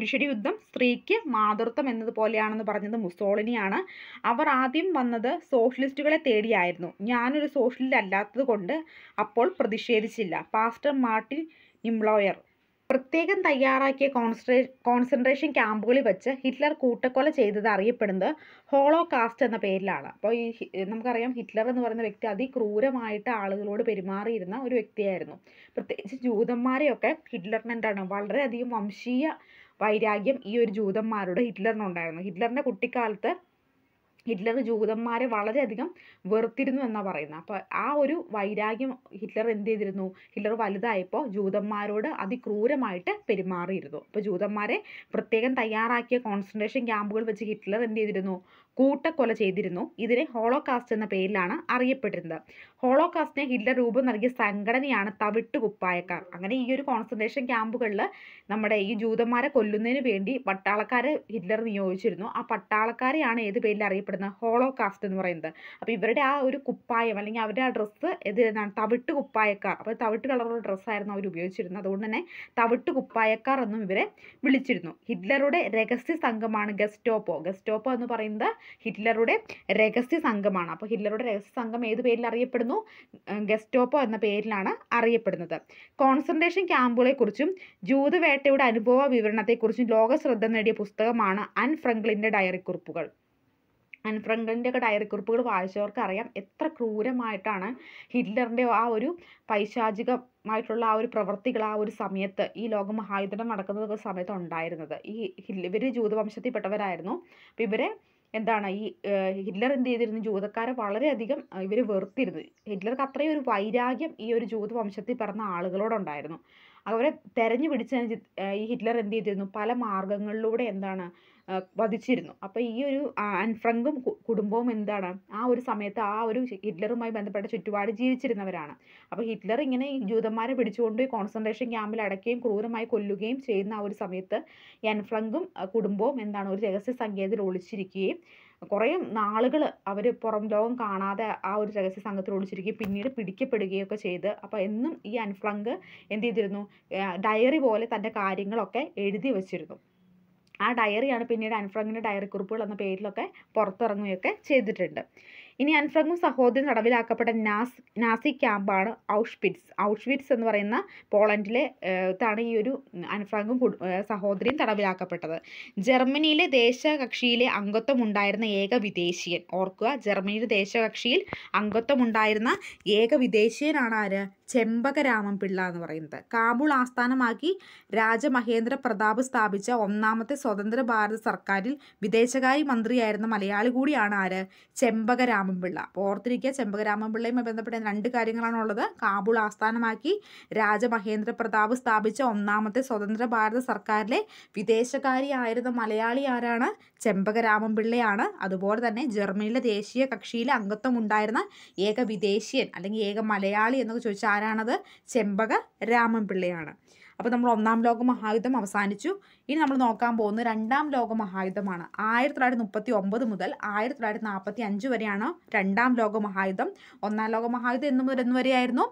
പറഞ്ഞത് മുസോളിനിയാണ്. അവർ ആദ്യം വന്നത് സോഷ്യലിസ്റ്റുകളെ തേടിയായിരുന്നു. ഞാനൊരു സോഷ്യലിസ്റ്റ് അല്ലാത്തത് കൊണ്ട് അപ്പോൾ പ്രതിഷേധിച്ചില്ല. പാസ്റ്റർ മാർട്ടിൻ നിക്ലോയർ പ്രത്യേകം തയ്യാറാക്കിയ കോൺസെൻട്രേഷൻ ക്യാമ്പുകളിൽ വെച്ച് ഹിറ്റ്ലർ കൂട്ടക്കൊല ചെയ്തത് അറിയപ്പെടുന്നത് ഹോളോകാസ്റ്റ് എന്ന പേരിലാണ്. അപ്പോൾ നമുക്കറിയാം ഹിറ്റ്ലർ എന്ന് പറയുന്ന വ്യക്തി അതിക്രൂരമായിട്ട് ആളുകളോട് പെരുമാറിയിരുന്ന ഒരു വ്യക്തിയായിരുന്നു. പ്രത്യേകിച്ച് ജൂതന്മാരെയൊക്കെ ഹിറ്റ്ലറിന് എന്താണ് വളരെയധികം വംശീയ വൈരാഗ്യം ഈ ഒരു ജൂതന്മാരോട് ഹിറ്റ്ലറിനുണ്ടായിരുന്നു. ഹിറ്റ്ലറിൻ്റെ കുട്ടിക്കാലത്ത് ഹിറ്റ്ലർ ജൂതന്മാരെ വളരെയധികം വെറുത്തിരുന്നു എന്നാണ് പറയുന്നത്. അപ്പോൾ ആ ഒരു വൈരാഗ്യം ഹിറ്റ്ലർ എന്ത് ചെയ്തിരുന്നു, ഹിറ്റ്ലർ വലുതായപ്പോൾ ജൂതന്മാരോട് അതിക്രൂരമായിട്ട് പെരുമാറിയിരുന്നു. അപ്പോൾ ജൂതന്മാരെ പ്രത്യേകം തയ്യാറാക്കിയ കോൺസെൻട്രേഷൻ ക്യാമ്പുകൾ വെച്ച് ഹിറ്റ്ലർ എന്ത് ചെയ്തിരുന്നു, കൂട്ടക്കൊല ചെയ്തിരുന്നു. ഇതിനെ ഹോളോകാസ്റ്റ് എന്ന പേരിലാണ് അറിയപ്പെട്ടിരുന്നത്. ഹോളോകാസ്റ്റിനെ ഹിറ്റ്ലർ രൂപം നൽകിയ സംഘടനയാണ് തവിട്ട് കുപ്പായക്കാർ. അങ്ങനെ ഈ ഒരു കോൺസെൻട്രേഷൻ ക്യാമ്പുകളിൽ നമ്മുടെ ഈ ജൂതന്മാരെ കൊല്ലുന്നതിന് വേണ്ടി പട്ടാളക്കാരെ ഹിറ്റ്ലർ നിയോഗിച്ചിരുന്നു. ആ പട്ടാളക്കാരെയാണ് ഏത് പേരിൽ അറിയപ്പെടുന്നത്, ഹോളോകാസ്റ്റ് എന്ന് പറയുന്നത്. അപ്പോൾ ഇവരുടെ ആ ഒരു കുപ്പായം അല്ലെങ്കിൽ അവരുടെ ആ ഡ്രസ്സ് എന്താണ്, തവിട്ട് കുപ്പായക്കാർ. അപ്പോൾ തവിട്ട് കളറുള്ള ഡ്രസ്സായിരുന്നു അവർ ഉപയോഗിച്ചിരുന്നത്. അതുകൊണ്ട് തന്നെ തവിട്ട് കുപ്പായക്കാർ എന്നും ഇവരെ വിളിച്ചിരുന്നു. ഹിറ്റ്ലറുടെ രഹസ്യ സംഘമാണ് ഗെസ്റ്റോപ്പോ. ഗെസ്റ്റോപ്പോ എന്ന് പറയുന്നത് ഹിറ്റ്ലറുടെ രഹസ്യ സംഘമാണ്. അപ്പോൾ ഹിറ്റ്ലറുടെ രഹസ്യ സംഘം ഏത് പേരിൽ അറിയപ്പെടുന്നു, ഗെസ്റ്റോപ്പോ എന്ന പേരിലാണ് അറിയപ്പെടുന്നത്. കോൺസെൻട്രേഷൻ ക്യാമ്പുകളെക്കുറിച്ചും ജൂതവേട്ടയുടെ അനുഭവ വിവരണത്തെക്കുറിച്ചും ലോക ശ്രദ്ധ നേടിയ പുസ്തകമാണ് അൻ ഫ്രാങ്ക്ലിൻ്റെ ഡയറി കുറിപ്പുകൾ. അൻ ഫ്രാങ്ക്ലിൻ്റെ ഒക്കെ ഡയറി കുറിപ്പുകൾ വായിച്ചവർക്ക് അറിയാം എത്ര ക്രൂരമായിട്ടാണ് ഹിറ്റ്ലറിൻ്റെ ആ ഒരു പൈശാചികമായിട്ടുള്ള ആ ഒരു പ്രവൃത്തികൾ ആ ഒരു സമയത്ത്, ഈ ലോകമഹായുദ്ധം നടക്കുന്ന സമയത്ത് ഉണ്ടായിരുന്നത്. ഇവർ ജൂതവംശത്തിൽപ്പെട്ടവരായിരുന്നു. അപ്പോൾ ഇവരെ എന്താണ് ഈ ഹിറ്റ്ലർ എന്ത് ചെയ്തിരുന്നു, ജൂതക്കാരെ വളരെയധികം ഇവർ വെറുത്തിരുന്നു. ഹിറ്റ്ലർക്ക് അത്രയും ഒരു വൈരാഗ്യം ഈ ഒരു ജൂതവംശത്തിൽ പിറന്ന ആളുകളോടുണ്ടായിരുന്നു. അവരെ തെരഞ്ഞു പിടിച്ച് ഈ ഹിറ്റ്ലർ എന്ത് ചെയ്തിരുന്നു, പല മാർഗങ്ങളിലൂടെ എന്താണ് വധിച്ചിരുന്നു. അപ്പോൾ ഈ ഒരു അൻ ഫ്രാങ്കും കുടുംബവും എന്താണ് ആ ഒരു സമയത്ത് ആ ഒരു ഹിറ്റ്ലറുമായി ബന്ധപ്പെട്ട ചുറ്റുപാട് ജീവിച്ചിരുന്നവരാണ്. അപ്പോൾ ഹിറ്റ്ലർ ഇങ്ങനെ ഈ ജൂതന്മാരെ പിടിച്ചുകൊണ്ട് കോൺസെൻട്രേഷൻ ക്യാമ്പിൽ അടയ്ക്കുകയും ക്രൂരമായി കൊല്ലുകയും ചെയ്യുന്ന ആ ഒരു സമയത്ത് ഈ അൻ ഫ്രാങ്കും കുടുംബവും എന്താണ് ഒരു രഹസ്യ സങ്കേതത്തിൽ ഒളിച്ചിരിക്കുകയും കുറേ നാളുകൾ അവർ പുറം ലോകം കാണാതെ ആ ഒരു രഹസ്യ സംഘത്തിൽ ഒളിച്ചിരിക്കുകയും പിന്നീട് പിടിക്കപ്പെടുകയൊക്കെ ചെയ്ത്. അപ്പോൾ എന്നും ഈ അൻ ഫ്രാങ്ക് എന്ത് ചെയ്തിരുന്നു, ഡയറി പോലെ തൻ്റെ കാര്യങ്ങളൊക്കെ എഴുതി വച്ചിരുന്നു. ആ ഡയറിയാണ് പിന്നീട് അൻ ഫ്രാങ്കിൻ്റെ ഡയറി കുറിപ്പുകൾ എന്ന പേരിലൊക്കെ പുറത്തിറങ്ങുകയൊക്കെ ചെയ്തിട്ടുണ്ട്. ഇനി അൻ ഫ്രാങ്കും സഹോദരൻ തടവിലാക്കപ്പെട്ട നാസി ക്യാമ്പാണ് ഔഷ്വിറ്റ്സ് എന്ന് പറയുന്ന പോളണ്ടിലെ ാണ് ഈ ഒരു അൻ ഫ്രാങ്കും സഹോദരിയും തടവിലാക്കപ്പെട്ടത്. ജർമ്മനിയിലെ ദേശകക്ഷിയിലെ അംഗത്വം ഉണ്ടായിരുന്ന ഏക വിദേശീയൻ, ഓർക്കുക, ജർമ്മനിയുടെ ദേശകക്ഷിയിൽ അംഗത്വം ഉണ്ടായിരുന്ന ഏക വിദേശീയനാണ് ആര്, ചെമ്പകരാമൻ പിള്ള എന്ന് പറയുന്നത്. കാബൂൾ ആസ്ഥാനമാക്കി രാജമഹേന്ദ്ര പ്രതാപ് സ്ഥാപിച്ച ഒന്നാമത്തെ സ്വതന്ത്ര ഭാരത സർക്കാരിൽ വിദേശകാര്യ മന്ത്രിയായിരുന്ന മലയാളി കൂടിയാണ് ആര്, ചെമ്പകരാമൻ പിള്ള. അപ്പോൾ ഓർത്തിരിക്കുക, ചെമ്പകരാമൻ പിള്ളയുമായി ബന്ധപ്പെട്ട രണ്ട് കാര്യങ്ങളാണുള്ളത്. കാബൂൾ ആസ്ഥാനമാക്കി രാജമഹേന്ദ്ര പ്രതാപ് സ്ഥാപിച്ച ഒന്നാമത്തെ സ്വതന്ത്ര ഭാരത സർക്കാരിലെ വിദേശകാരിയായിരുന്ന മലയാളി ആരാണ്, ചെമ്പകരാമൻ പിള്ളയാണ്. അതുപോലെ തന്നെ ജർമ്മനിയിലെ ദേശീയ കക്ഷിയിലെ അംഗത്വം ഉണ്ടായിരുന്ന ഏക വിദേശീയൻ അല്ലെങ്കിൽ ഏക മലയാളി എന്നൊക്കെ ചോദിച്ചാൽ ആരാണത്, ചെമ്പകരാമൻ പിള്ളയാണ്. അപ്പോൾ നമ്മൾ ഒന്നാം ലോക മഹായുദ്ധം അവസാനിച്ചു. ഇനി നമ്മൾ നോക്കാൻ പോകുന്നത് രണ്ടാം ലോക മഹായുദ്ധമാണ്. 1939 മുതൽ 1945 വരെയാണ് രണ്ടാം ലോക മഹായുദ്ധം. ഒന്നാം ലോക മഹായുദ്ധം എന്ന് വരെയായിരുന്നു,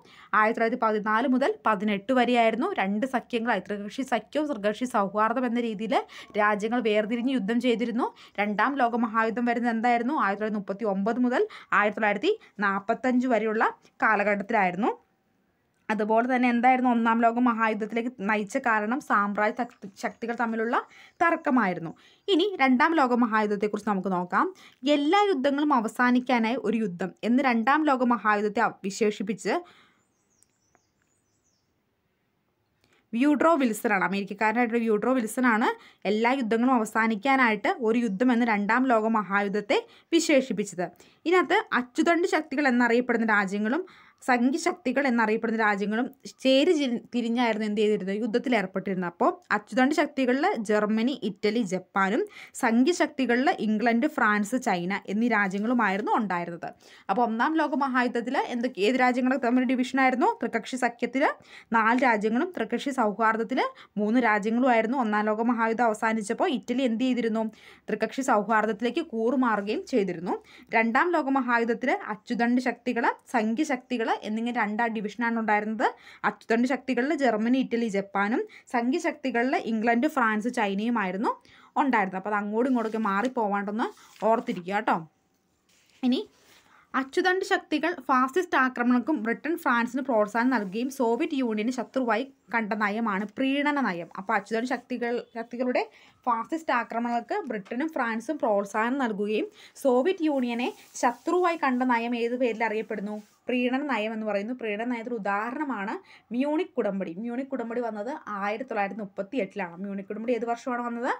1914 മുതൽ 18 വരെയായിരുന്നു. രണ്ട് സഖ്യങ്ങളായി, ത്രികക്ഷി സഖ്യവും ത്രികക്ഷി സൗഹാർദ്ദം എന്ന രീതിയിൽ രാജ്യങ്ങൾ വേർതിരിഞ്ഞ് യുദ്ധം ചെയ്തിരുന്നു. രണ്ടാം ലോക മഹായുദ്ധം വരുന്നത് എന്തായിരുന്നു, 1939 മുതൽ 1945 വരെയുള്ള കാലഘട്ടത്തിലായിരുന്നു. അതുപോലെ തന്നെ എന്തായിരുന്നു ഒന്നാം ലോക മഹായുദ്ധത്തിലേക്ക് നയിച്ച കാരണം, സാമ്രാജ്യ ശക്തികൾ തമ്മിലുള്ള തർക്കമായിരുന്നു. ഇനി രണ്ടാം ലോക മഹായുദ്ധത്തെക്കുറിച്ച് നമുക്ക് നോക്കാം. എല്ലാ യുദ്ധങ്ങളും അവസാനിക്കാനായി ഒരു യുദ്ധം എന്ന് രണ്ടാം ലോക മഹായുദ്ധത്തെ വിശേഷിപ്പിച്ച് വ്യൂഡ്രോ വിൽസനാണ്, അമേരിക്കക്കാരനായിട്ടുള്ള വ്യൂഡ്രോ വിൽസനാണ് എല്ലാ യുദ്ധങ്ങളും അവസാനിക്കാനായിട്ട് ഒരു യുദ്ധം എന്ന് രണ്ടാം ലോക മഹായുദ്ധത്തെ വിശേഷിപ്പിച്ചത്. ഇതിനകത്ത് അച്ചുതണ്ട് ശക്തികൾ എന്നറിയപ്പെടുന്ന രാജ്യങ്ങളും സംഘശക്തികൾ എന്നറിയപ്പെടുന്ന രാജ്യങ്ങളും തിരിഞ്ഞായിരുന്നു എന്ത് ചെയ്തിരുന്നത്, യുദ്ധത്തിൽ ഏർപ്പെട്ടിരുന്നത്. അപ്പോൾ അച്ചുതണ്ട് ശക്തികളിൽ ജർമ്മനി, ഇറ്റലി, ജപ്പാനും സംഘശക്തികളിൽ ഇംഗ്ലണ്ട്, ഫ്രാൻസ്, ചൈന എന്നീ രാജ്യങ്ങളുമായിരുന്നു ഉണ്ടായിരുന്നത്. അപ്പോൾ ഒന്നാം ലോക മഹായുദ്ധത്തിൽ ഏത് രാജ്യങ്ങൾ തമ്മിൽ ഡിവിഷനായിരുന്നു, ത്രികക്ഷി സഖ്യത്തിൽ 4 രാജ്യങ്ങളും ത്രികക്ഷി സൗഹാർദ്ദത്തിൽ 3 രാജ്യങ്ങളുമായിരുന്നു. ഒന്നാം ലോക മഹായുദ്ധം അവസാനിച്ചപ്പോൾ ഇറ്റലി എന്ത് ചെയ്തിരുന്നു, ത്രികക്ഷി സൗഹാർദ്ദത്തിലേക്ക് കൂറുമാറുകയും ചെയ്തിരുന്നു. രണ്ടാം ലോക മഹായുദ്ധത്തിൽ അച്ചുതണ്ട് ശക്തികൾ, സംഘശക്തികൾ എന്നിങ്ങനെ 2 ഡിവിഷനാണ് ഉണ്ടായിരുന്നത്. അച്ചുതണ്ട് ശക്തികളിൽ ജർമ്മനി, ഇറ്റലി, ജപ്പാനും സംഘശക്തികളിൽ ഇംഗ്ലണ്ട്, ഫ്രാൻസ്, ചൈനയുമായിരുന്നു ഉണ്ടായിരുന്നത്. അപ്പോൾ അത് അങ്ങോട്ടും ഇങ്ങോട്ടൊക്കെ മാറിപ്പോവാണ്ടൊന്ന് ഓർത്തിരിക്കുക കേട്ടോ. ഇനി അച്ചുതണ്ട് ശക്തികൾ ഫാസിസ്റ്റ് ആക്രമണങ്ങൾക്കും ബ്രിട്ടൻ ഫ്രാൻസിന് പ്രോത്സാഹനം നൽകുകയും സോവിയറ്റ് യൂണിയന് ശത്രുവായി കണ്ട നയമാണ് പ്രീണന നയം. അപ്പോൾ അച്ചുതണ്ട് ശക്തികളുടെ ഫാസിസ്റ്റ് ആക്രമണങ്ങൾക്ക് ബ്രിട്ടനും ഫ്രാൻസും പ്രോത്സാഹനം നൽകുകയും സോവിയറ്റ് യൂണിയനെ ശത്രുവായി കണ്ട നയം ഏത് പേരിൽ അറിയപ്പെടുന്നു, പ്രീണന നയം എന്ന് പറയുന്നു. പ്രീണന നയത്തിന് ഉദാഹരണമാണ് മ്യൂണിക് ഉടമ്പടി. മ്യൂണിക് ഉടമ്പടി വന്നത് 1938 മ്യൂണിക് ഉടമ്പടി ഏത് വർഷമാണ് വന്നത്?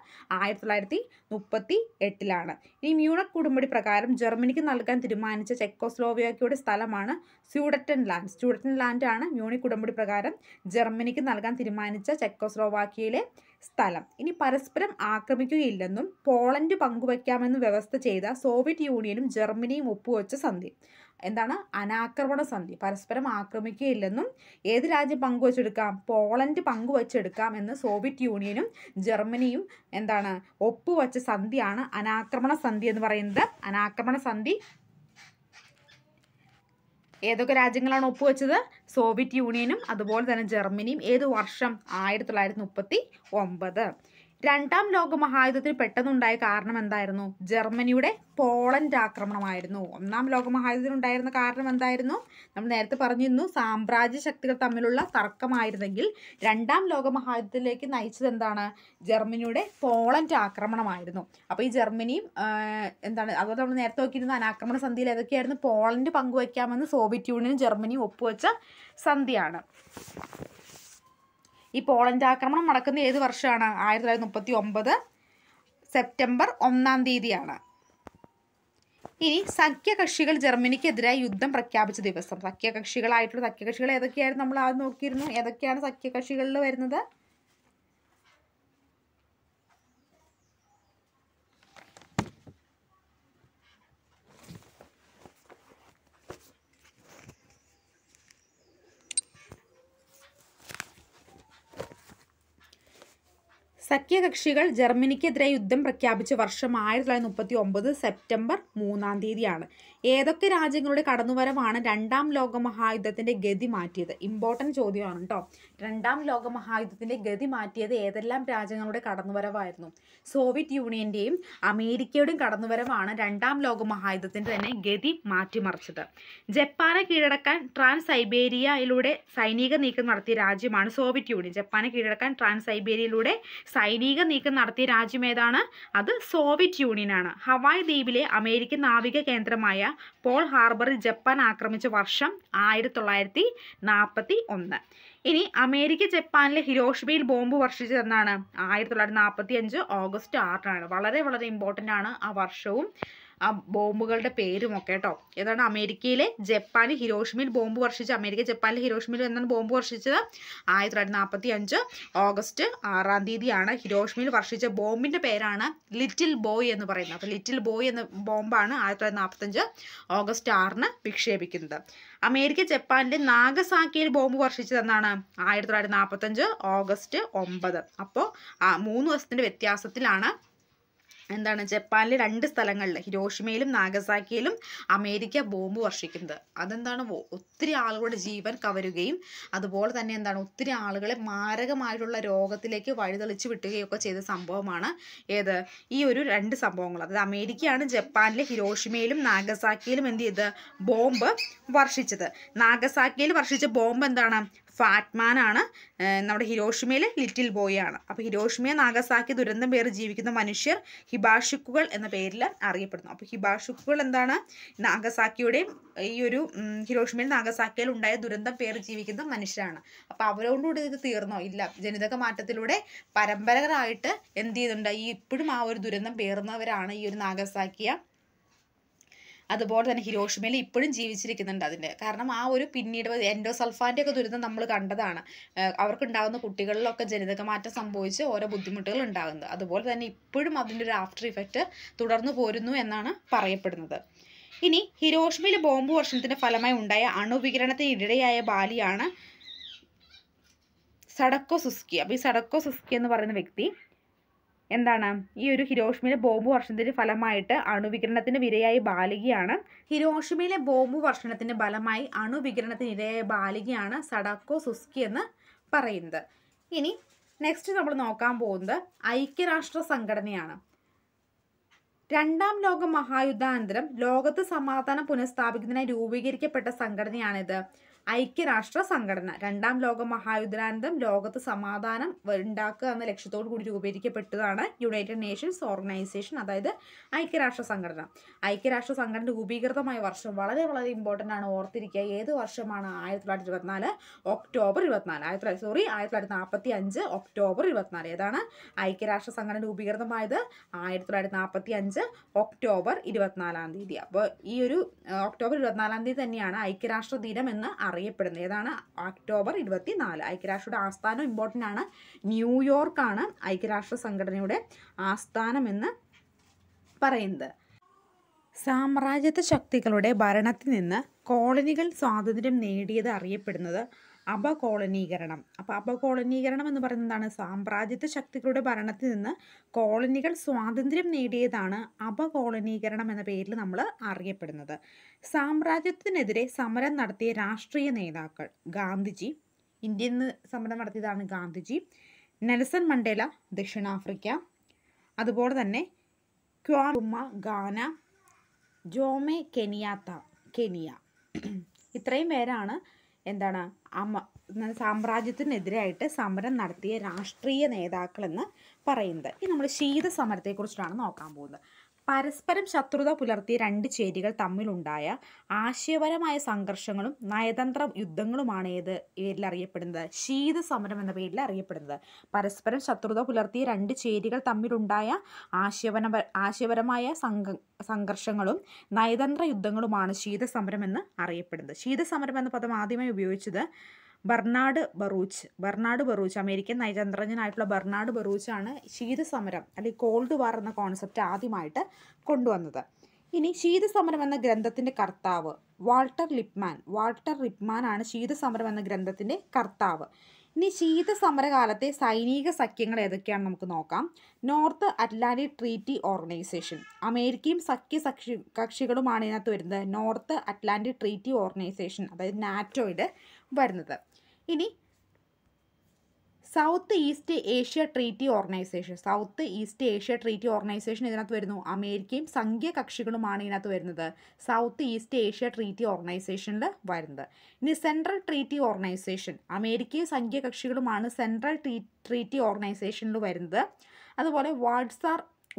1938. ഈ മ്യൂണിക് ഉടമ്പടി പ്രകാരം ജർമ്മനിക്ക് നൽകാൻ തീരുമാനിച്ച ചെക്കോസ്ലോവാക്യയുടെ സ്ഥലമാണ് സ്യൂഡറ്റൻലാൻഡ്. സ്യൂഡറ്റൻലാൻഡ് ആണ് മ്യൂണിക് ഉടമ്പടി പ്രകാരം ജർമ്മനിക്ക് നൽകാൻ തീരുമാനിച്ച ചെക്കോസ്ലോവാക്യയിലെ സ്ഥലം. ഇനി പരസ്പരം ആക്രമിക്കുകയില്ലെന്നും പോളണ്ട് പങ്കുവയ്ക്കാമെന്നും വ്യവസ്ഥ ചെയ്ത സോവിയറ്റ് യൂണിയനും ജർമ്മനിയും ഒപ്പുവെച്ച സന്ധി. എന്താണ്? അനാക്രമണ സന്ധി. പരസ്പരം ആക്രമിക്കുകയില്ലെന്നും ഏത് രാജ്യം പങ്കുവെച്ചെടുക്കാം? പോളണ്ട് പങ്കുവെച്ചെടുക്കാം എന്ന് സോവിയറ്റ് യൂണിയനും ജർമ്മനിയും എന്താണ് ഒപ്പുവെച്ച സന്ധിയാണ് അനാക്രമണ സന്ധി എന്ന് പറയുന്നത്. അനാക്രമണ സന്ധി ഏതൊക്കെ രാജ്യങ്ങളാണ് ഒപ്പുവെച്ചത്? സോവിയറ്റ് യൂണിയനും അതുപോലെ തന്നെ ജർമ്മനിയും. ഏത് വർഷം? 1939. രണ്ടാം ലോക മഹായുദ്ധത്തിന് പെട്ടെന്നുണ്ടായ കാരണം എന്തായിരുന്നു? ജർമ്മനിയുടെ പോളണ്ട് ആക്രമണമായിരുന്നു. ഒന്നാം ലോക മഹായുദ്ധത്തിനുണ്ടായിരുന്ന കാരണം എന്തായിരുന്നു? നമ്മൾ നേരത്തെ പറഞ്ഞിരുന്നു സാമ്രാജ്യ ശക്തികൾ തമ്മിലുള്ള തർക്കമായിരുന്നെങ്കിൽ രണ്ടാം ലോക മഹായുദ്ധത്തിലേക്ക് നയിച്ചത് എന്താണ്? ജർമ്മനിയുടെ പോളണ്ട് ആക്രമണമായിരുന്നു. അപ്പോൾ ഈ ജർമ്മനിയും എന്താണ് അതുപോലെ നമ്മൾ നേരത്തെ നോക്കിയിരുന്ന അനാക്രമണ സന്ധിയിൽ ഏതൊക്കെയായിരുന്നു? പോളണ്ട് പങ്കുവയ്ക്കാമെന്ന് സോവിയറ്റ് യൂണിയനും ജർമ്മനിയും ഒപ്പുവെച്ച സന്ധിയാണ്. ഈ പോളണ്ട് ആക്രമണം നടക്കുന്ന ഏത് വർഷമാണ്? 1939 സെപ്റ്റംബർ 1 ഇനി സഖ്യകക്ഷികൾ ജർമ്മനിക്കെതിരായി യുദ്ധം പ്രഖ്യാപിച്ച ദിവസം. സഖ്യകക്ഷികൾ ഏതൊക്കെയായിരുന്നു? നമ്മൾ ആദ്യം നോക്കിയിരുന്നു. ഏതൊക്കെയാണ് സഖ്യകക്ഷികളിൽ വരുന്നത്? സഖ്യകക്ഷികൾ ജർമ്മനിക്കെതിരായി യുദ്ധം പ്രഖ്യാപിച്ച വർഷം 1939 സെപ്റ്റംബർ 3 ഏതൊക്കെ രാജ്യങ്ങളുടെ കടന്നുവരവാണ് രണ്ടാം ലോക മഹായുദ്ധത്തിന്റെ ഗതി മാറ്റിയത്? ഇമ്പോർട്ടൻറ്റ് ചോദ്യമാണ് കേട്ടോ. രണ്ടാം ലോക മഹായുദ്ധത്തിന്റെ ഗതി മാറ്റിയത് ഏതെല്ലാം രാജ്യങ്ങളുടെ കടന്നുവരവായിരുന്നു? സോവിയറ്റ് യൂണിയന്റെയും അമേരിക്കയുടെയും കടന്നുവരവാണ് രണ്ടാം ലോക മഹായുദ്ധത്തിന്റെ തന്നെ ഗതി മാറ്റിമറിച്ചത്. ജപ്പാനെ കീഴടക്കാൻ ട്രാൻസ് സൈബേരിയയിലൂടെ സൈനിക നീക്കം നടത്തിയ രാജ്യമാണ് സോവിയറ്റ് യൂണിയൻ. ജപ്പാനെ കീഴടക്കാൻ ട്രാൻസ് സൈബേരിയയിലൂടെ സൈനിക നീക്കം നടത്തിയ രാജ്യം ഏതാണ്? അത് സോവിയറ്റ് യൂണിയനാണ്. ഹവായ് ദ്വീപിലെ അമേരിക്കൻ നാവിക കേന്ദ്രമായ പോൾ ഹാർബറിൽ ജപ്പാൻ ആക്രമിച്ച വർഷം 1941. ഇനി അമേരിക്ക ജപ്പാനിലെ ഹിരോഷിമയിൽ ബോംബ് വർഷിച്ചത് എന്നാണ്? 1945 ഓഗസ്റ്റ് 6 വളരെ വളരെ ഇമ്പോർട്ടൻ്റ് ആണ് ആ വർഷവും ആ ബോംബുകളുടെ പേരുമൊക്കെ കേട്ടോ. ഏതാണ്? അമേരിക്കയിലെ ജപ്പാനിൽ ഹിരോഷിമയിൽ ബോംബ് വർഷിച്ച അമേരിക്ക ജപ്പാനിലെ ഹിരോഷിമയിൽ എന്നാണ് ബോംബ് വർഷിച്ചത്? 1945 ഓഗസ്റ്റ് 6 ഹിരോഷിമയിൽ വർഷിച്ച ബോംബിന്റെ പേരാണ് ലിറ്റിൽ ബോയ് എന്ന് പറയുന്നത്. അപ്പോൾ ലിറ്റിൽ ബോയ് എന്ന ബോംബാണ് 1945 ഓഗസ്റ്റ് 6 വിക്ഷേപിക്കുന്നത്. അമേരിക്ക ജപ്പാനിലെ നാഗസാക്കിയിൽ ബോംബ് വർഷിച്ചത് എന്നാണ്? 1945 ഓഗസ്റ്റ് 9. അപ്പോൾ 3 ദിവസത്തിന്റെ വ്യത്യാസത്തിലാണ് എന്താണ് ജപ്പാനിലെ 2 സ്ഥലങ്ങളിൽ ഹിരോഷിമയിലും നാഗസാക്കിയിലും അമേരിക്ക ബോംബ് വർഷിക്കുന്നത്. അതെന്താണ്? ഒത്തിരി ആളുകളുടെ ജീവൻ കവരുകയും അതുപോലെ തന്നെ എന്താണ് ഒത്തിരി ആളുകളെ മാരകമായിട്ടുള്ള രോഗത്തിലേക്ക് വഴിതെളിച്ച് വിട്ടുകയൊക്കെ ചെയ്ത സംഭവമാണ് ഏത്? ഈ ഒരു 2 സംഭവങ്ങൾ. അതായത് അമേരിക്കയാണ് ജപ്പാനിലെ ഹിരോഷിമയിലും നാഗസാക്കിയിലും എന്ത് ചെയ്ത് ബോംബ് വർഷിച്ചത്. നാഗസാക്കിയിൽ വർഷിച്ച ബോംബ് എന്താണ്? ഫാറ്റ്മാൻ ആണ്. നമ്മുടെ ഹിരോഷിമയിലെ ലിറ്റിൽ ബോയ് ആണ്. അപ്പോൾ ഹിരോഷിമയെ നാഗസാക്കി ദുരന്തം പേറി ജീവിക്കുന്ന മനുഷ്യർ ഹിബാഷുക്കുകൾ എന്ന പേരിൽ അറിയപ്പെടുന്നു. അപ്പോൾ ഹിബാഷുക്കുകൾ എന്താണ്? നാഗസാക്കിയുടെയും ഈ ഒരു ഹിരോഷിമയിൽ നാഗസാക്കിയിൽ ഉണ്ടായ ദുരന്തം പേറി ജീവിക്കുന്ന മനുഷ്യരാണ്. അപ്പോൾ അവരോടുകൂടി ഇത് തീർന്നോ? ഇല്ല. ജനിതക മാറ്റത്തിലൂടെ പരമ്പരാഗതമായിട്ട് എന്ത് ചെയ്യുന്നുണ്ട്? ഈ ഇപ്പോഴും ആ ഒരു ദുരന്തം പേറുന്നവരാണ് ഈ ഒരു നാഗസാക്കിയ. അതുപോലെ തന്നെ ഹിരോഷിമയിൽ ഇപ്പോഴും ജീവിച്ചിരിക്കുന്നുണ്ട്. അതിൻ്റെ കാരണം ആ ഒരു പിന്നീട് എൻഡോസൾഫാൻ്റെ ഒക്കെ ദുരിതം നമ്മൾ കണ്ടതാണ്. അവർക്കുണ്ടാകുന്ന കുട്ടികളിലൊക്കെ ജനിതക മാറ്റം സംഭവിച്ച് ഓരോ ബുദ്ധിമുട്ടുകൾ ഉണ്ടാകുന്നത്. അതുപോലെ തന്നെ ഇപ്പോഴും അതിൻ്റെ ഒരു ആഫ്റ്റർ ഇഫക്റ്റ് തുടർന്നു പോരുന്നു എന്നാണ് പറയപ്പെടുന്നത്. ഇനി ഹിരോഷിമയിലെ ബോംബ് വർഷണത്തിന്റെ ഫലമായി ഉണ്ടായ അണുവികിരണത്തിന് ഇടയായ ബാലിയാണ് സഡക്കോ സുസ്കി. അപ്പോൾ ഈ സഡക്കോ സുസ്കി എന്ന് പറയുന്ന വ്യക്തി എന്താണ്? ഈ ഒരു ഹിരോഷിമയിലെ ബോംബ് വർഷണത്തിന്റെ ഫലമായിട്ട് അണുവികിരണത്തിന് ഇരയായ ബാലികയാണ്. ഹിരോഷിമയിലെ ബോംബ് വർഷണത്തിന്റെ ഫലമായി അണുവികിരണത്തിന് ഇരയായ ബാലികയാണ് സഡക്കോ സുസ്കി എന്ന് പറയുന്നത്. ഇനി നെക്സ്റ്റ് നമ്മൾ നോക്കാൻ പോകുന്നത് ഐക്യരാഷ്ട്ര സംഘടനയാണ്. രണ്ടാം ലോക മഹായുദ്ധാനന്തരം ലോകത്ത് സമാധാനം പുനഃസ്ഥാപിക്കുന്നതിനായി രൂപീകരിക്കപ്പെട്ട സംഘടനയാണിത് ഐക്യരാഷ്ട്ര സംഘടന. രണ്ടാം ലോക മഹായുദ്ധാനന്തരം ലോകത്ത് സമാധാനം ഉണ്ടാക്കുക എന്ന ലക്ഷ്യത്തോടു കൂടി രൂപീകരിക്കപ്പെട്ടതാണ് യുണൈറ്റഡ് നേഷൻസ് ഓർഗനൈസേഷൻ, അതായത് ഐക്യരാഷ്ട്ര സംഘടന. ഐക്യരാഷ്ട്ര സംഘടന രൂപീകൃതമായ വർഷം വളരെ വളരെ ഇമ്പോർട്ടൻ്റ് ആണ്, ഓർത്തിരിക്കുക. ഏത് വർഷമാണ്? 1924 ഒക്ടോബർ 24. 1945 ഒക്ടോബർ 24. ഏതാണ്? ഐക്യരാഷ്ട്ര സംഘടന രൂപീകൃതമായത് 1945 ഒക്ടോബർ 24. അപ്പോൾ ഈ ഒരു ഒക്ടോബർ 24 തന്നെയാണ് ഐക്യരാഷ്ട്ര ദിനം എന്ന് അറിയപ്പെടുന്നത്. ഏതാണ്? ഒക്ടോബർ 24. ഐക്യരാഷ്ട്രയുടെ ആസ്ഥാനം ഇമ്പോർട്ടൻ്റ് ആണ്, ന്യൂയോർക്കാണ് ഐക്യരാഷ്ട്ര സംഘടനയുടെ ആസ്ഥാനം എന്ന് പറയുന്നത്. സാമ്രാജ്യത്വ ശക്തികളുടെ ഭരണത്തിൽ നിന്ന് കോളനികൾ സ്വാതന്ത്ര്യം നേടിയത് അറിയപ്പെടുന്നത് അപകോളനീകരണം. അപ്പോൾ അപകോളനീകരണം എന്ന് പറയുന്നത് എന്താണ്? സാമ്രാജ്യത്വ ശക്തികളുടെ ഭരണത്തിൽ നിന്ന് കോളനികൾ സ്വാതന്ത്ര്യം നേടിയതാണ് അപകോളനീകരണം എന്ന പേരിൽ നമ്മൾ അറിയപ്പെടുന്നത്. സാമ്രാജ്യത്തിനെതിരെ സമരം നടത്തിയ രാഷ്ട്രീയ നേതാക്കൾ: ഗാന്ധിജി, ഇന്ത്യയിൽ നിന്ന് സമരം നടത്തിയതാണ് ഗാന്ധിജി. നെൽസൺ മണ്ടേല, ദക്ഷിണാഫ്രിക്ക. അതുപോലെ തന്നെ ക്വാറുമ്മ, ഗാന. Jomo Kenyatta, Kenya. ഇത്രയും പേരാണ് എന്താണ് സാമ്രാജ്യത്തിനെതിരായിട്ട് സമരം നടത്തിയ രാഷ്ട്രീയ നേതാക്കളെന്ന് പറയുന്നത്. ഇനി നമ്മൾ ശീത സമരത്തെക്കുറിച്ചിട്ടാണ് നോക്കാൻ പോകുന്നത്. പരസ്പരം ശത്രുത പുലർത്തിയ രണ്ട് ചേരികൾ തമ്മിലുണ്ടായ ആശയപരമായ സംഘർഷങ്ങളും നയതന്ത്ര യുദ്ധങ്ങളുമാണ് ഏത് പേരിൽ അറിയപ്പെടുന്നത്? ശീത സമരം എന്ന പേരിൽ അറിയപ്പെടുന്നത്. പരസ്പരം ശത്രുത പുലർത്തിയ രണ്ട് ചേരികൾ തമ്മിലുണ്ടായ ആശയപരമായ സംഘർഷങ്ങളും നയതന്ത്ര യുദ്ധങ്ങളുമാണ് ശീതസമരം എന്ന് അറിയപ്പെടുന്നത്. ശീതസമരം എന്ന പദം ആദ്യമായി ഉപയോഗിച്ചത് ബർണാഡ് ബറൂച്ച്, അമേരിക്കൻ നയതന്ത്രജ്ഞനായിട്ടുള്ള ബർണാഡ് ബറൂച്ചാണ് ശീതസമരം അല്ലെങ്കിൽ കോൾഡ് വാർ എന്ന കോൺസെപ്റ്റ് ആദ്യമായിട്ട് കൊണ്ടുവന്നത്. ഇനി ശീതസമരം എന്ന ഗ്രന്ഥത്തിൻ്റെ കർത്താവ് വാൾട്ടർ ലിപ്മാൻ ആണ് ശീതസമരം എന്ന ഗ്രന്ഥത്തിൻ്റെ കർത്താവ്. ഇനി ശീതസമരകാലത്തെ സൈനിക സഖ്യങ്ങൾ ഏതൊക്കെയാണെന്ന് നമുക്ക് നോക്കാം. നോർത്ത് അറ്റ്ലാന്റിക് ട്രീറ്റി ഓർഗനൈസേഷൻ, അമേരിക്കയും കക്ഷികളുമാണ് ഇതിനകത്ത് വരുന്നത്. നോർത്ത് അറ്റ്ലാന്റിക് ട്രീറ്റി ഓർഗനൈസേഷൻ, അതായത് നാറ്റോയുടെ വരുന്നത്. ഇനി south east Asia treaty organisation ഇതിനകത്ത് വരുന്നു. അമേരിക്കയും സഖ്യകക്ഷികളുമാണ് ഇതിനകത്ത് വരുന്നത്. സൗത്ത് ഈസ്റ്റ് ഏഷ്യ ട്രീറ്റി ഓർഗനൈസേഷനിൽ വരുന്നത്. ഇനി സെൻട്രൽ ട്രീറ്റി ഓർഗനൈസേഷൻ, അമേരിക്കയും സഖ്യകക്ഷികളുമാണ് സെൻട്രൽ ട്രീറ്റി ഓർഗനൈസേഷനിൽ വരുന്നത്. അതുപോലെ വാർസാ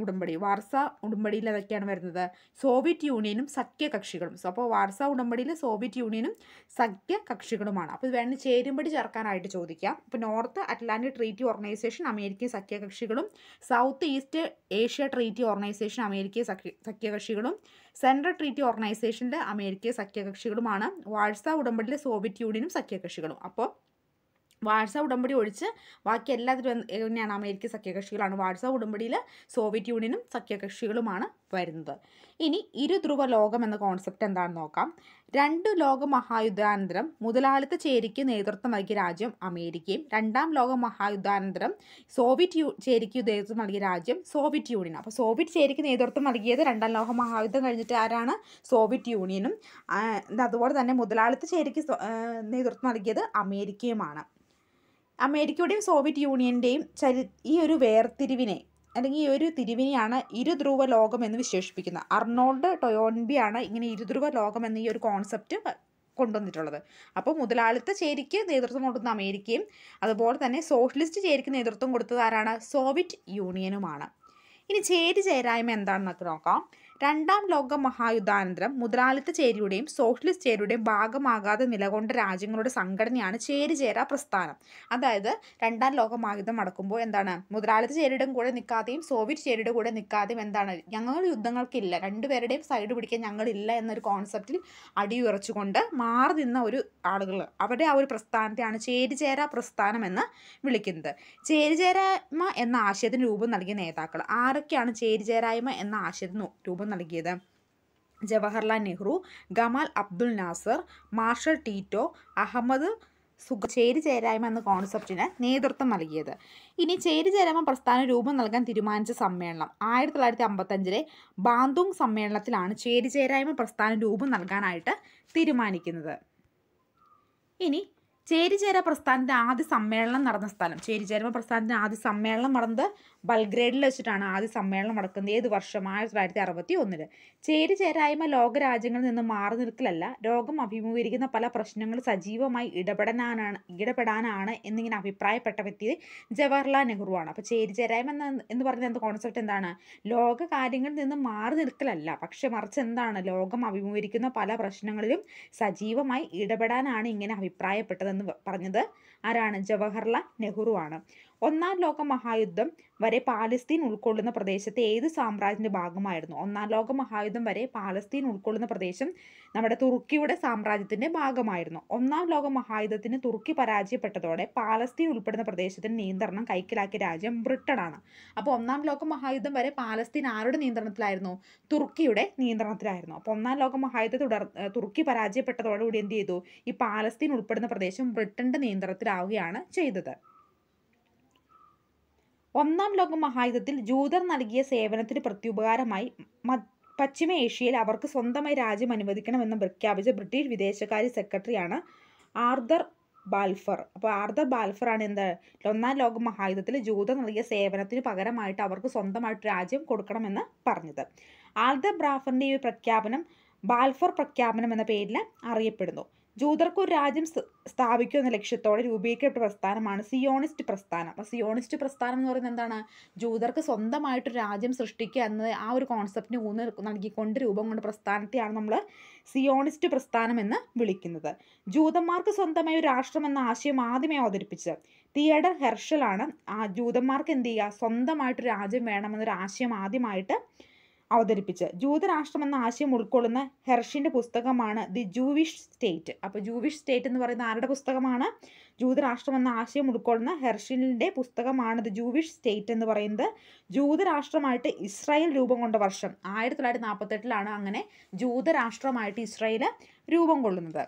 ഉടമ്പടിയിൽ അതൊക്കെയാണ് വരുന്നത്. സോവിയറ്റ് യൂണിയനും സഖ്യകക്ഷികളും. അപ്പോൾ വാർസാ ഉടമ്പടിയിൽ സോവിയറ്റ് യൂണിയനും സഖ്യകക്ഷികളുമാണ്. അപ്പോൾ ഇത് വേണമെങ്കിൽ ചേരുംപടി ചേർക്കാനായിട്ട് ചോദിക്കാം. അപ്പോൾ north Atlantic treaty organisation American സഖ്യകക്ഷികളും, south east Asia treaty organisation American സഖ്യകക്ഷികളും, സെൻട്രൽ ട്രീറ്റി ഓർഗനൈസേഷൻ്റെ അമേരിക്കൻ സഖ്യകക്ഷികളുമാണ്. വാർസാ ഉടമ്പടിയിലെ സോവിയറ്റ് യൂണിയനും സഖ്യകക്ഷികളും. അപ്പോൾ വാർസാ ഉടമ്പടി ഒഴിച്ച് ബാക്കി എല്ലാത്തിലും എങ്ങനെയാണ്? അമേരിക്കൻ സഖ്യകക്ഷികളാണ്. വാർസാ ഉടമ്പടിയിൽ സോവിയറ്റ് യൂണിയനും സഖ്യകക്ഷികളുമാണ് വരുന്നത്. ഇനി ഇരുധ്രുവ ലോകം എന്ന കോൺസെപ്റ്റ് എന്താണെന്ന് നോക്കാം. രണ്ട് ലോക മഹായുദ്ധാനന്തരം മുതലാളിത്ത ചേരിക്ക് നേതൃത്വം നൽകിയ രാജ്യം അമേരിക്കയും, രണ്ടാം ലോക മഹായുദ്ധാനന്തരം സോവിയറ്റ് ചേരിക്ക് നേതൃത്വം നൽകിയ രാജ്യം സോവിയറ്റ് യൂണിയനും. അപ്പോൾ സോവിയറ്റ് ചേരിക്ക് നേതൃത്വം നൽകിയത് രണ്ടാം ലോക മഹായുദ്ധം കഴിഞ്ഞിട്ട് ആരാണ്? സോവിയറ്റ് യൂണിയനും. അതുപോലെ തന്നെ മുതലാളിത്ത ചേരിക്ക് നേതൃത്വം നൽകിയത് അമേരിക്കയുമാണ്. അമേരിക്കയുടെയും സോവിയറ്റ് യൂണിയൻ്റെയും ഈ ഒരു വേർതിരിവിനെ അല്ലെങ്കിൽ ഈ ഒരു തിരിവിനെയാണ് ഇരുധ്രുവ ലോകം എന്ന് വിശേഷിപ്പിക്കുന്നത്. അർണോൾഡ് ടൊയോൺബിയാണ് ഇങ്ങനെ ഇരുധ്രുവ ലോകം എന്ന ഈ ഒരു കോൺസെപ്റ്റ് കൊണ്ടുവന്നിട്ടുള്ളത്. അപ്പോൾ മുതലാളിത്ത ചേരിക്ക് നേതൃത്വം കൊടുക്കുന്ന അമേരിക്കയും അതുപോലെ തന്നെ സോഷ്യലിസ്റ്റ് ചേരിക്ക് നേതൃത്വം കൊടുത്തത് ആരാണ്? സോവിയറ്റ് യൂണിയനുമാണ്. ഇനി ചേരായ്മ എന്താണെന്നൊക്കെ നോക്കാം. രണ്ടാം ലോക മഹായുദ്ധാനന്തരം മുതലാളിത്ത ചേരിയുടെയും സോഷ്യലിസ്റ്റ് ചേരിയുടെയും ഭാഗമാകാതെ നിലകൊണ്ട രാജ്യങ്ങളുടെ സംഘടനയാണ് ചേരിചേരാ പ്രസ്ഥാനം. അതായത് രണ്ടാം ലോക മഹായുദ്ധം നടക്കുമ്പോൾ എന്താണ്? മുതലാളിത്ത ചേരിയുടെ കൂടെ നിൽക്കാതെയും സോവിയറ്റ് ചേരിയുടെ കൂടെ നിൽക്കാതെയും എന്താണ്? ഞങ്ങൾ യുദ്ധങ്ങൾക്കില്ല, രണ്ടുപേരുടെയും സൈഡ് പിടിക്കാൻ ഞങ്ങളില്ല എന്നൊരു കോൺസെപ്റ്റിൽ അടിയുറച്ചുകൊണ്ട് മാറി നിന്ന ഒരു ആളുകൾ, അവരുടെ ആ ഒരു പ്രസ്ഥാനത്തെയാണ് ചേരിചേരാ പ്രസ്ഥാനം എന്ന് വിളിക്കുന്നത്. ചേരിചേരായ്മ എന്ന ആശയത്തിന് രൂപം നൽകിയ നേതാക്കൾ ആരൊക്കെയാണ്? ചേരിചേരായ്മ എന്ന ആശയത്തിന് രൂപം നൽകിയത് Jawaharlal Nehru, Gamal Abdul Nasser, Marshal Tito, Ahmed ചേരിചേരായ്മ എന്ന കോൺസെപ്റ്റിന് നേതൃത്വം നൽകിയത്. ഇനി ചേരിചേരായ്മ പ്രസ്ഥാനം രൂപം നൽകാൻ തീരുമാനിച്ച സമ്മേളനം 1955 ബാന്തുങ് സമ്മേളനത്തിലാണ് ചേരിചേരായ്മ പ്രസ്ഥാനം രൂപം നൽകാനായിട്ട് തീരുമാനിക്കുന്നത്. ഇനി ചേരിചേര പ്രസ്ഥാനത്തിൻ്റെ ആദ്യ സമ്മേളനം നടന്ന സ്ഥലം. ചേരിചേര പ്രസ്ഥാനത്തിൻ്റെ ആദ്യ സമ്മേളനം നടന്നത് ബൽഗ്രേഡിൽ വെച്ചിട്ടാണ് ആദ്യ സമ്മേളനം നടക്കുന്നത്. ഏത് വർഷം? 1961. ചേരിചേരായ്മ ലോകരാജ്യങ്ങളിൽ നിന്ന് മാറി നിൽക്കലല്ല, ലോകം അഭിമുഖീകരിക്കുന്ന പല പ്രശ്നങ്ങൾ സജീവമായി ഇടപെടാനാണ് എന്നിങ്ങനെ അഭിപ്രായപ്പെട്ട വ്യക്തി ജവഹർലാൽ നെഹ്റുവാണ്. അപ്പോൾ ചേരിചേരായ്മ എന്ന് പറയുന്ന എന്ത് കോൺസെപ്റ്റ് എന്താണ്? ലോക കാര്യങ്ങളിൽ നിന്ന് മാറി നിൽക്കലല്ല, പക്ഷെ മറിച്ച് എന്താണ്? ലോകം അഭിമുഖീകരിക്കുന്ന പല പ്രശ്നങ്ങളിലും സജീവമായി ഇടപെടാനാണ് ഇങ്ങനെ അഭിപ്രായപ്പെട്ടതെന്ന് പറഞ്ഞത് ആരാണ്? ജവഹർലാൽ നെഹ്റു ആണ്. ഒന്നാം ലോക മഹായുദ്ധം വരെ പാലസ്തീൻ ഉൾക്കൊള്ളുന്ന പ്രദേശത്തെ ഏത് സാമ്രാജ്യത്തിന്റെ ഭാഗമായിരുന്നു? ഒന്നാം ലോക മഹായുദ്ധം വരെ പാലസ്തീൻ ഉൾക്കൊള്ളുന്ന പ്രദേശം നമ്മുടെ തുർക്കിയുടെ സാമ്രാജ്യത്തിന്റെ ഭാഗമായിരുന്നു. ഒന്നാം ലോക മഹായുദ്ധത്തിന് തുർക്കി പരാജയപ്പെട്ടതോടെ പാലസ്തീൻ ഉൾപ്പെടുന്ന പ്രദേശത്തിന് നിയന്ത്രണം കൈക്കലാക്കിയ രാജ്യം ബ്രിട്ടനാണ്. അപ്പോൾ ഒന്നാം ലോക മഹായുദ്ധം വരെ പാലസ്തീൻ ആരുടെ നിയന്ത്രണത്തിലായിരുന്നു? തുർക്കിയുടെ നിയന്ത്രണത്തിലായിരുന്നു. അപ്പോൾ ഒന്നാം ലോക മഹായുദ്ധത്തെ തുർക്കി പരാജയപ്പെട്ടതോടുകൂടി എന്ത് ചെയ്തു? ഈ പാലസ്തീൻ ഉൾപ്പെടുന്ന പ്രദേശം ബ്രിട്ടന്റെ നിയന്ത്രണത്തിലാവുകയാണ് ചെയ്തത്. ഒന്നാം ലോക മഹായുദ്ധത്തിൽ ജൂതർ നൽകിയ സേവനത്തിന് പ്രത്യുപകാരമായി പശ്ചിമ ഏഷ്യയിൽ അവർക്ക് സ്വന്തമായി രാജ്യം അനുവദിക്കണമെന്ന് പ്രഖ്യാപിച്ച ബ്രിട്ടീഷ് വിദേശകാര്യ സെക്രട്ടറിയാണ് ആർതർ ബാൽഫർ. അപ്പോൾ ആർതർ ബാൽഫർ ആണ് എന്ത്? ഒന്നാം ലോക മഹായുദ്ധത്തിൽ ജൂതർ നൽകിയ സേവനത്തിന് പകരമായിട്ട് അവർക്ക് സ്വന്തമായിട്ട് രാജ്യം കൊടുക്കണമെന്ന് പറഞ്ഞത്. ആർതർ ബാൽഫറിന്റെ ഈ പ്രഖ്യാപനം ബാൽഫർ പ്രഖ്യാപനം എന്ന പേരിൽ അറിയപ്പെടുന്നു. ജൂതർക്ക് ഒരു രാജ്യം സ്ഥാപിക്കുക എന്ന ലക്ഷ്യത്തോടെ രൂപീകരിക്കപ്പെട്ട പ്രസ്ഥാനമാണ് സിയോണിസ്റ്റ് പ്രസ്ഥാനം. അപ്പോൾ സിയോണിസ്റ്റ് പ്രസ്ഥാനം എന്ന് പറയുന്നത് എന്താണ്? ജൂതർക്ക് സ്വന്തമായിട്ടൊരു രാജ്യം സൃഷ്ടിക്കുക എന്നത് ആ ഒരു കോൺസെപ്റ്റിന് ഊന്നൽ നൽകിക്കൊണ്ട് രൂപം കൊണ്ട പ്രസ്ഥാനത്തെയാണ് നമ്മൾ സിയോണിസ്റ്റ് പ്രസ്ഥാനം എന്ന് വിളിക്കുന്നത്. ജൂതന്മാർക്ക് സ്വന്തമായ ഒരു രാഷ്ട്രം എന്ന ആശയം ആദ്യമേ അവതരിപ്പിച്ചത് തിയഡർ ഹെർഷലാണ്. ജൂതന്മാർക്ക് എന്ത് ചെയ്യുക? സ്വന്തമായിട്ടൊരു രാജ്യം വേണമെന്നൊരു ആശയം ആദ്യമായിട്ട് അവതരിപ്പിച്ച് ജൂതരാഷ്ട്രം എന്ന ആശയം ഉൾക്കൊള്ളുന്ന ഹെർഷിന്റെ പുസ്തകമാണ് ദി ജൂവിഷ് സ്റ്റേറ്റ്. അപ്പോൾ ജൂവിഷ് സ്റ്റേറ്റ് എന്ന് പറയുന്ന ആരുടെ പുസ്തകമാണ്? ജൂതരാഷ്ട്രം എന്ന ആശയം ഉൾക്കൊള്ളുന്ന ഹെർഷിന്റെ പുസ്തകമാണ് ദി ജൂവിഷ് സ്റ്റേറ്റ് എന്ന് പറയുന്നത്. ജൂതരാഷ്ട്രമായിട്ട് ഇസ്രായേൽ രൂപം കൊണ്ട വർഷം 1948 അങ്ങനെ ജൂതരാഷ്ട്രമായിട്ട് ഇസ്രായേൽ രൂപം കൊള്ളുന്നത്.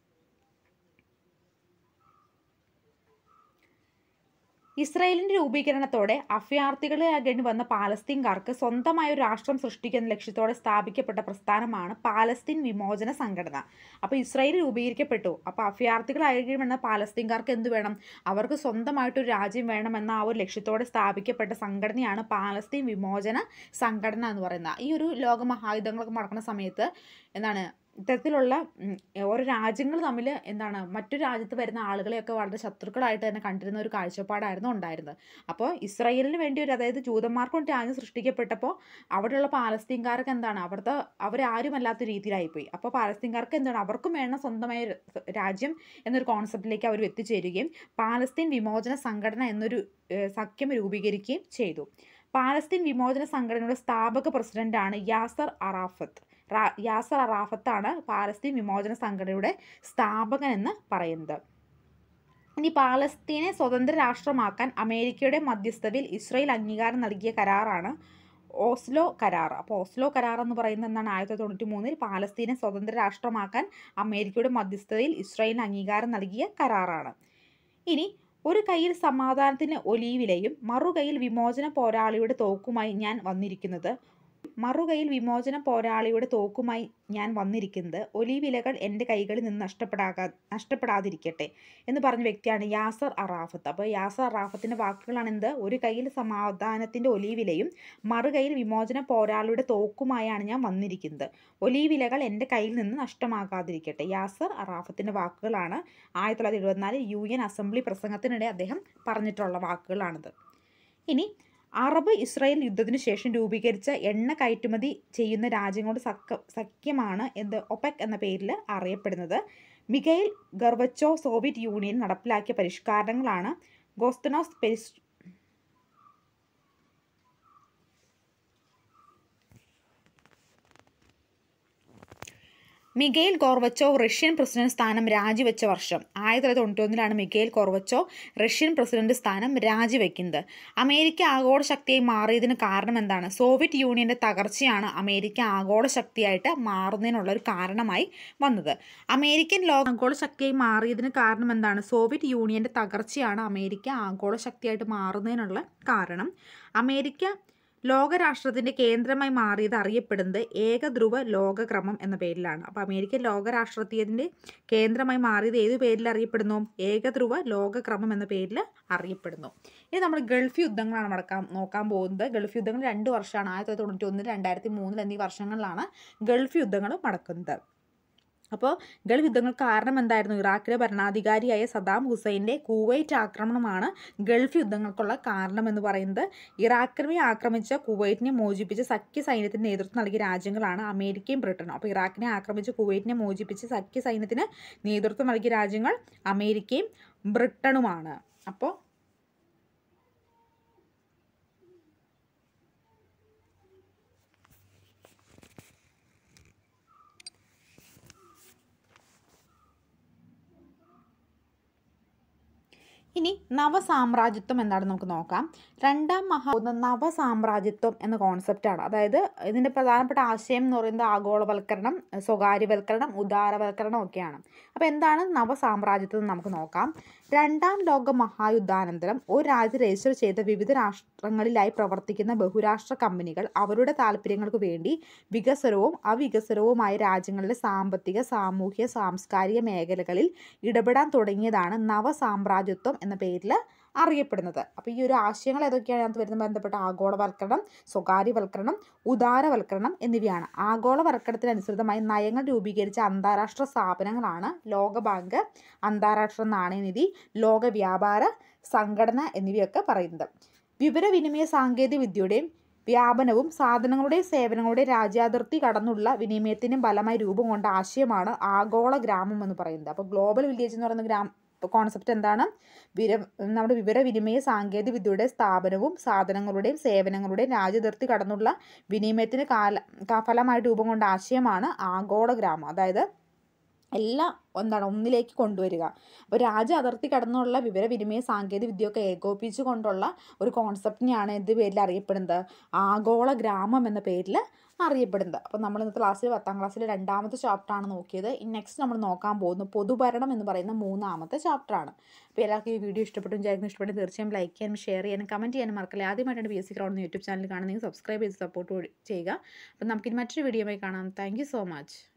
ഇസ്രായേലിന്റെ രൂപീകരണത്തോടെ അഭയാർത്ഥികളാകേണ്ടി വന്ന പാലസ്തീൻകാർക്ക് സ്വന്തമായ ഒരു രാഷ്ട്രം സൃഷ്ടിക്കുന്ന ലക്ഷ്യത്തോടെ സ്ഥാപിക്കപ്പെട്ട പ്രസ്ഥാനമാണ് പാലസ്തീൻ വിമോചന സംഘടന. അപ്പോൾ ഇസ്രായേൽ രൂപീകരിക്കപ്പെട്ടു. അപ്പോൾ അഭയാർത്ഥികളാകേണ്ടി വന്ന പാലസ്തീൻകാർക്ക് എന്ത് വേണം? അവർക്ക് സ്വന്തമായിട്ടൊരു രാജ്യം വേണമെന്ന ആ ഒരു ലക്ഷ്യത്തോടെ സ്ഥാപിക്കപ്പെട്ട സംഘടനയാണ് പാലസ്തീൻ വിമോചന സംഘടന എന്ന് പറയുന്നത്. ഈ ഒരു ലോകമഹായുദ്ധങ്ങളൊക്കെ നടക്കുന്ന സമയത്ത് എന്താണ് ഇത്തരത്തിലുള്ള ഓരോ രാജ്യങ്ങൾ തമ്മിൽ എന്താണ് മറ്റു രാജ്യത്ത് വരുന്ന ആളുകളെയൊക്കെ വളരെ ശത്രുക്കളായിട്ട് തന്നെ കണ്ടിരുന്ന ഒരു കാഴ്ചപ്പാടായിരുന്നു ഉണ്ടായിരുന്നത്. അപ്പോൾ ഇസ്രായേലിന് വേണ്ടി അതായത് ജൂതന്മാർക്ക് വേണ്ടി രാജ്യം സൃഷ്ടിക്കപ്പെട്ടപ്പോൾ അവിടെയുള്ള പാലസ്തീൻകാർക്ക് എന്താണ് അവരാരുമല്ലാത്ത രീതിയിലായിപ്പോയി. അപ്പോൾ പാലസ്തീൻകാർക്ക് എന്താണ് അവർക്കും വേണം സ്വന്തമായ രാജ്യം എന്നൊരു കോൺസെപ്റ്റിലേക്ക് അവർ എത്തിച്ചേരുകയും പാലസ്തീൻ വിമോചന സംഘടന എന്നൊരു സഖ്യം രൂപീകരിക്കുകയും ചെയ്തു. പാലസ്തീൻ വിമോചന സംഘടനയുടെ സ്ഥാപക പ്രസിഡന്റാണ് യാസർ അറാഫത്താണ് പാലസ്തീൻ വിമോചന സംഘടനയുടെ സ്ഥാപകൻ എന്ന് പറയുന്നത്. ഇനി പാലസ്തീനെ സ്വതന്ത്ര രാഷ്ട്രമാക്കാൻ അമേരിക്കയുടെ മധ്യസ്ഥതയിൽ ഇസ്രായേൽ അംഗീകാരം നൽകിയ കരാറാണ് ഓസ്ലോ കരാർ. അപ്പോൾ ഓസ്ലോ കരാർ എന്ന് പറയുന്നത് എന്താണ്? 1993 പാലസ്തീനെ സ്വതന്ത്ര രാഷ്ട്രമാക്കാൻ അമേരിക്കയുടെ മധ്യസ്ഥതയിൽ ഇസ്രായേലിന് അംഗീകാരം നൽകിയ കരാറാണ്. ഇനി ഒരു കയ്യിൽ സമാധാനത്തിന് ഒലീവിലയും മറുകൈയിൽ വിമോചന പോരാളിയുടെ തോക്കുമായി ഞാൻ വന്നിരിക്കുന്നത് ഒലീവിലകൾ എൻ്റെ കൈകളിൽ നിന്ന് നഷ്ടപ്പെടാതിരിക്കട്ടെ എന്ന് പറഞ്ഞ വ്യക്തിയാണ് യാസർ അറാഫത്ത്. അപ്പോൾ യാസർ അറാഫത്തിൻ്റെ വാക്കുകളാണ് എന്ത്? ഒരു കയ്യിൽ സമാധാനത്തിൻ്റെ ഒലീവിലയും മറുകൈയിൽ വിമോചന പോരാളിയുടെ തോക്കുമായാണ് ഞാൻ വന്നിരിക്കുന്നത്. ഒലീവിലകൾ എൻ്റെ കയ്യിൽ നിന്ന് നഷ്ടമാകാതിരിക്കട്ടെ. യാസർ അറാഫത്തിൻ്റെ വാക്കുകളാണ് 1974 UN അസംബ്ലി പ്രസംഗത്തിനിടെ അദ്ദേഹം പറഞ്ഞിട്ടുള്ള വാക്കുകളാണിത്. ഇനി അറബ് ഇസ്രായേൽ യുദ്ധത്തിന് ശേഷം രൂപീകരിച്ച എണ്ണ കയറ്റുമതി ചെയ്യുന്ന രാജ്യങ്ങളുടെ സഖ്യമാണ് ഒപെക് എന്ന പേരിൽ അറിയപ്പെടുന്നത്. മിഖൈൽ ഗോർബച്ചോവ് സോവിയറ്റ് യൂണിയൻ നടപ്പിലാക്കിയ പരിഷ്കാരങ്ങളാണ് മിഖൈൽ ഗോർബച്ചോവ് റഷ്യൻ പ്രസിഡന്റ് സ്ഥാനം രാജിവെച്ച വർഷം 1991 മിഖൈൽ ഗോർബച്ചോവ് റഷ്യൻ പ്രസിഡന്റ് സ്ഥാനം രാജിവെക്കുന്നത്. അമേരിക്ക ആഗോള ശക്തിയായി മാറിയതിന് കാരണം എന്താണ്? സോവിയറ്റ് യൂണിയന്റെ തകർച്ചയാണ് അമേരിക്ക ആഗോള ശക്തിയായിട്ട് മാറുന്നതിനുള്ള ഒരു കാരണമായി വന്നത്. അമേരിക്കൻ ആഗോള ശക്തിയായി മാറിയതിന് കാരണം എന്താണ്? സോവിയറ്റ് യൂണിയന്റെ തകർച്ചയാണ് അമേരിക്ക ആഗോള ശക്തിയായിട്ട് മാറുന്നതിനുള്ള കാരണം. അമേരിക്ക ലോകരാഷ്ട്രത്തിൻ്റെ കേന്ദ്രമായി മാറിയത് അറിയപ്പെടുന്നത് ഏകധ്രുവ ലോകക്രമം എന്ന പേരിലാണ്. അപ്പോൾ അമേരിക്കൻ ലോകരാഷ്ട്രത്തിൻ്റെ കേന്ദ്രമായി മാറിയത് ഏത് പേരിൽ അറിയപ്പെടുന്നു? ഏകധ്രുവ ലോകക്രമം എന്ന പേരിൽ അറിയപ്പെടുന്നു. ഇനി നമ്മൾ ഗൾഫ് യുദ്ധങ്ങളാണ് നോക്കാൻ പോകുന്നത്. ഗൾഫ് യുദ്ധങ്ങൾ 2 വർഷമാണ്, 1991, 2003 എന്നീ വർഷങ്ങളിലാണ് ഗൾഫ് യുദ്ധങ്ങൾ നടക്കുന്നത്. അപ്പോൾ ഗൾഫ് യുദ്ധങ്ങൾ കാരണം എന്തായിരുന്നു? ഇറാഖിലെ ഭരണാധികാരിയായ സദാം ഹുസൈൻ്റെ കുവൈറ്റ് ആക്രമണമാണ് ഗൾഫ് യുദ്ധങ്ങൾക്കുള്ള കാരണം എന്ന് പറയുന്നത്. ഇറാഖിനെ ആക്രമിച്ച കുവൈറ്റിനെ മോചിപ്പിച്ച് സഖ്യ സൈന്യത്തിന് നേതൃത്വം നൽകിയ രാജ്യങ്ങളാണ് അമേരിക്കയും ബ്രിട്ടനും. അപ്പോൾ ഇറാഖിനെ ആക്രമിച്ച് കുവൈറ്റിനെ മോചിപ്പിച്ച് സഖ്യ സൈന്യത്തിന് നേതൃത്വം നൽകിയ രാജ്യങ്ങൾ അമേരിക്കയും ബ്രിട്ടനുമാണ്. അപ്പോൾ ഇനി നവസാമ്രാജ്യത്വം എന്താണെന്ന് നമുക്ക് നോക്കാം. രണ്ടാം നവസാമ്രാജ്യത്വം എന്ന കോൺസെപ്റ്റാണ്. അതായത് ഇതിൻ്റെ പ്രധാനപ്പെട്ട ആശയം എന്ന് പറയുന്നത് ആഗോളവൽക്കരണം, സ്വകാര്യവൽക്കരണം, ഉദാരവൽക്കരണം ഒക്കെയാണ്. അപ്പോൾ എന്താണ് നവസാമ്രാജ്യത്വം നമുക്ക് നോക്കാം. രണ്ടാം ലോക മഹായുദ്ധാനന്തരം ഒരു രാജ്യം രജിസ്റ്റർ ചെയ്ത വിവിധ രാഷ്ട്രങ്ങളിലായി പ്രവർത്തിക്കുന്ന ബഹുരാഷ്ട്ര കമ്പനികൾ അവരുടെ താല്പര്യങ്ങൾക്ക് വേണ്ടി വികസനവും അവികസനവുമായ രാജ്യങ്ങളിലെ സാമ്പത്തിക, സാമൂഹ്യ, സാംസ്കാരിക മേഖലകളിൽ ഇടപെടാൻ തുടങ്ങിയതാണ് നവസാമ്രാജ്യത്വം എന്ന പേരിൽ അറിയപ്പെടുന്നത്. അപ്പോൾ ഈ ഒരു ആശയങ്ങൾ ഏതൊക്കെയാണ് അതിനകത്ത് വരുന്ന ബന്ധപ്പെട്ട ആഗോളവൽക്കരണം, സ്വകാര്യവൽക്കരണം, ഉദാരവൽക്കരണം എന്നിവയാണ്. ആഗോളവൽക്കരണത്തിനനുസൃതമായി നയങ്ങൾ രൂപീകരിച്ച അന്താരാഷ്ട്ര സ്ഥാപനങ്ങളാണ് ലോകബാങ്ക്, അന്താരാഷ്ട്ര നാണയനിധി, ലോക വ്യാപാര സംഘടന എന്നിവയൊക്കെ പറയുന്നത്. വിവരവിനിമയ സാങ്കേതിക വിദ്യയുടെയും വ്യാപനവും സാധനങ്ങളുടെയും സേവനങ്ങളുടെയും രാജ്യാതിർത്തി കടന്നുള്ള വിനിമയത്തിനും ഫലമായി രൂപം കൊണ്ട ആശയമാണ് ആഗോള ഗ്രാമം എന്ന് പറയുന്നത്. അപ്പോൾ ഗ്ലോബൽ വില്ലേജ് എന്ന് പറയുന്ന കോൺസെപ്റ്റ് എന്താണ്? നമ്മുടെ വിവരവിനിമയ സാങ്കേതിക വിദ്യയുടെ സ്ഥാപനവും സാധനങ്ങളുടെയും സേവനങ്ങളുടെയും രാജ്യാതിർത്തി കടന്നുള്ള വിനിമയത്തിന് ഫലമായി രൂപം കൊണ്ട ആശയമാണ് ആഗോള ഗ്രാമം. അതായത് എല്ലാം ഒന്നിലേക്ക് കൊണ്ടുവരിക. അപ്പോൾ രാജ്യ അതിർത്തി കടന്നുള്ള വിവരവിനിമയ സാങ്കേതിക വിദ്യയൊക്കെ ഏകോപിപ്പിച്ചു കൊണ്ടുള്ള ഒരു കോൺസെപ്റ്റിനെയാണ് എന്ത് പേരിൽ അറിയപ്പെടുന്നത്? ആഗോള ഗ്രാമം എന്ന പേരിൽ അറിയപ്പെടുന്നത്. അപ്പോൾ നമ്മൾ ഇന്നത്തെ ക്ലാസ്സിൽ 10ാം ക്ലാസ്സിലെ 2ാമത്തെ ചാപ്റ്ററാണ് നോക്കിയത്. നെക്സ്റ്റ് നമ്മൾ നോക്കാൻ പോകുന്നത് പൊതുഭരണം എന്ന് പറയുന്ന 3ാമത്തെ ചാപ്റ്ററാണ്. അപ്പോൾ എല്ലാവർക്കും ഈ വീഡിയോ ഇഷ്ടപ്പെട്ടു തീർച്ചയായും ലൈക്ക് ചെയ്യാനും ഷെയർ ചെയ്യാനും കമൻറ്റ് ചെയ്യാനും മറക്കില്ല. ആദ്യമായിട്ടാണ് BSc ഗ്രൗണ്ട് യൂട്യൂബ് ചാനൽ കാണുന്നെങ്കിൽ സബ്സ്ക്രൈബ് ചെയ്ത് സപ്പോർട്ട് ചെയ്യുക. അപ്പം നമുക്കിനി മറ്റൊരു വീഡിയോയുമായി കാണാം. Thank you so much.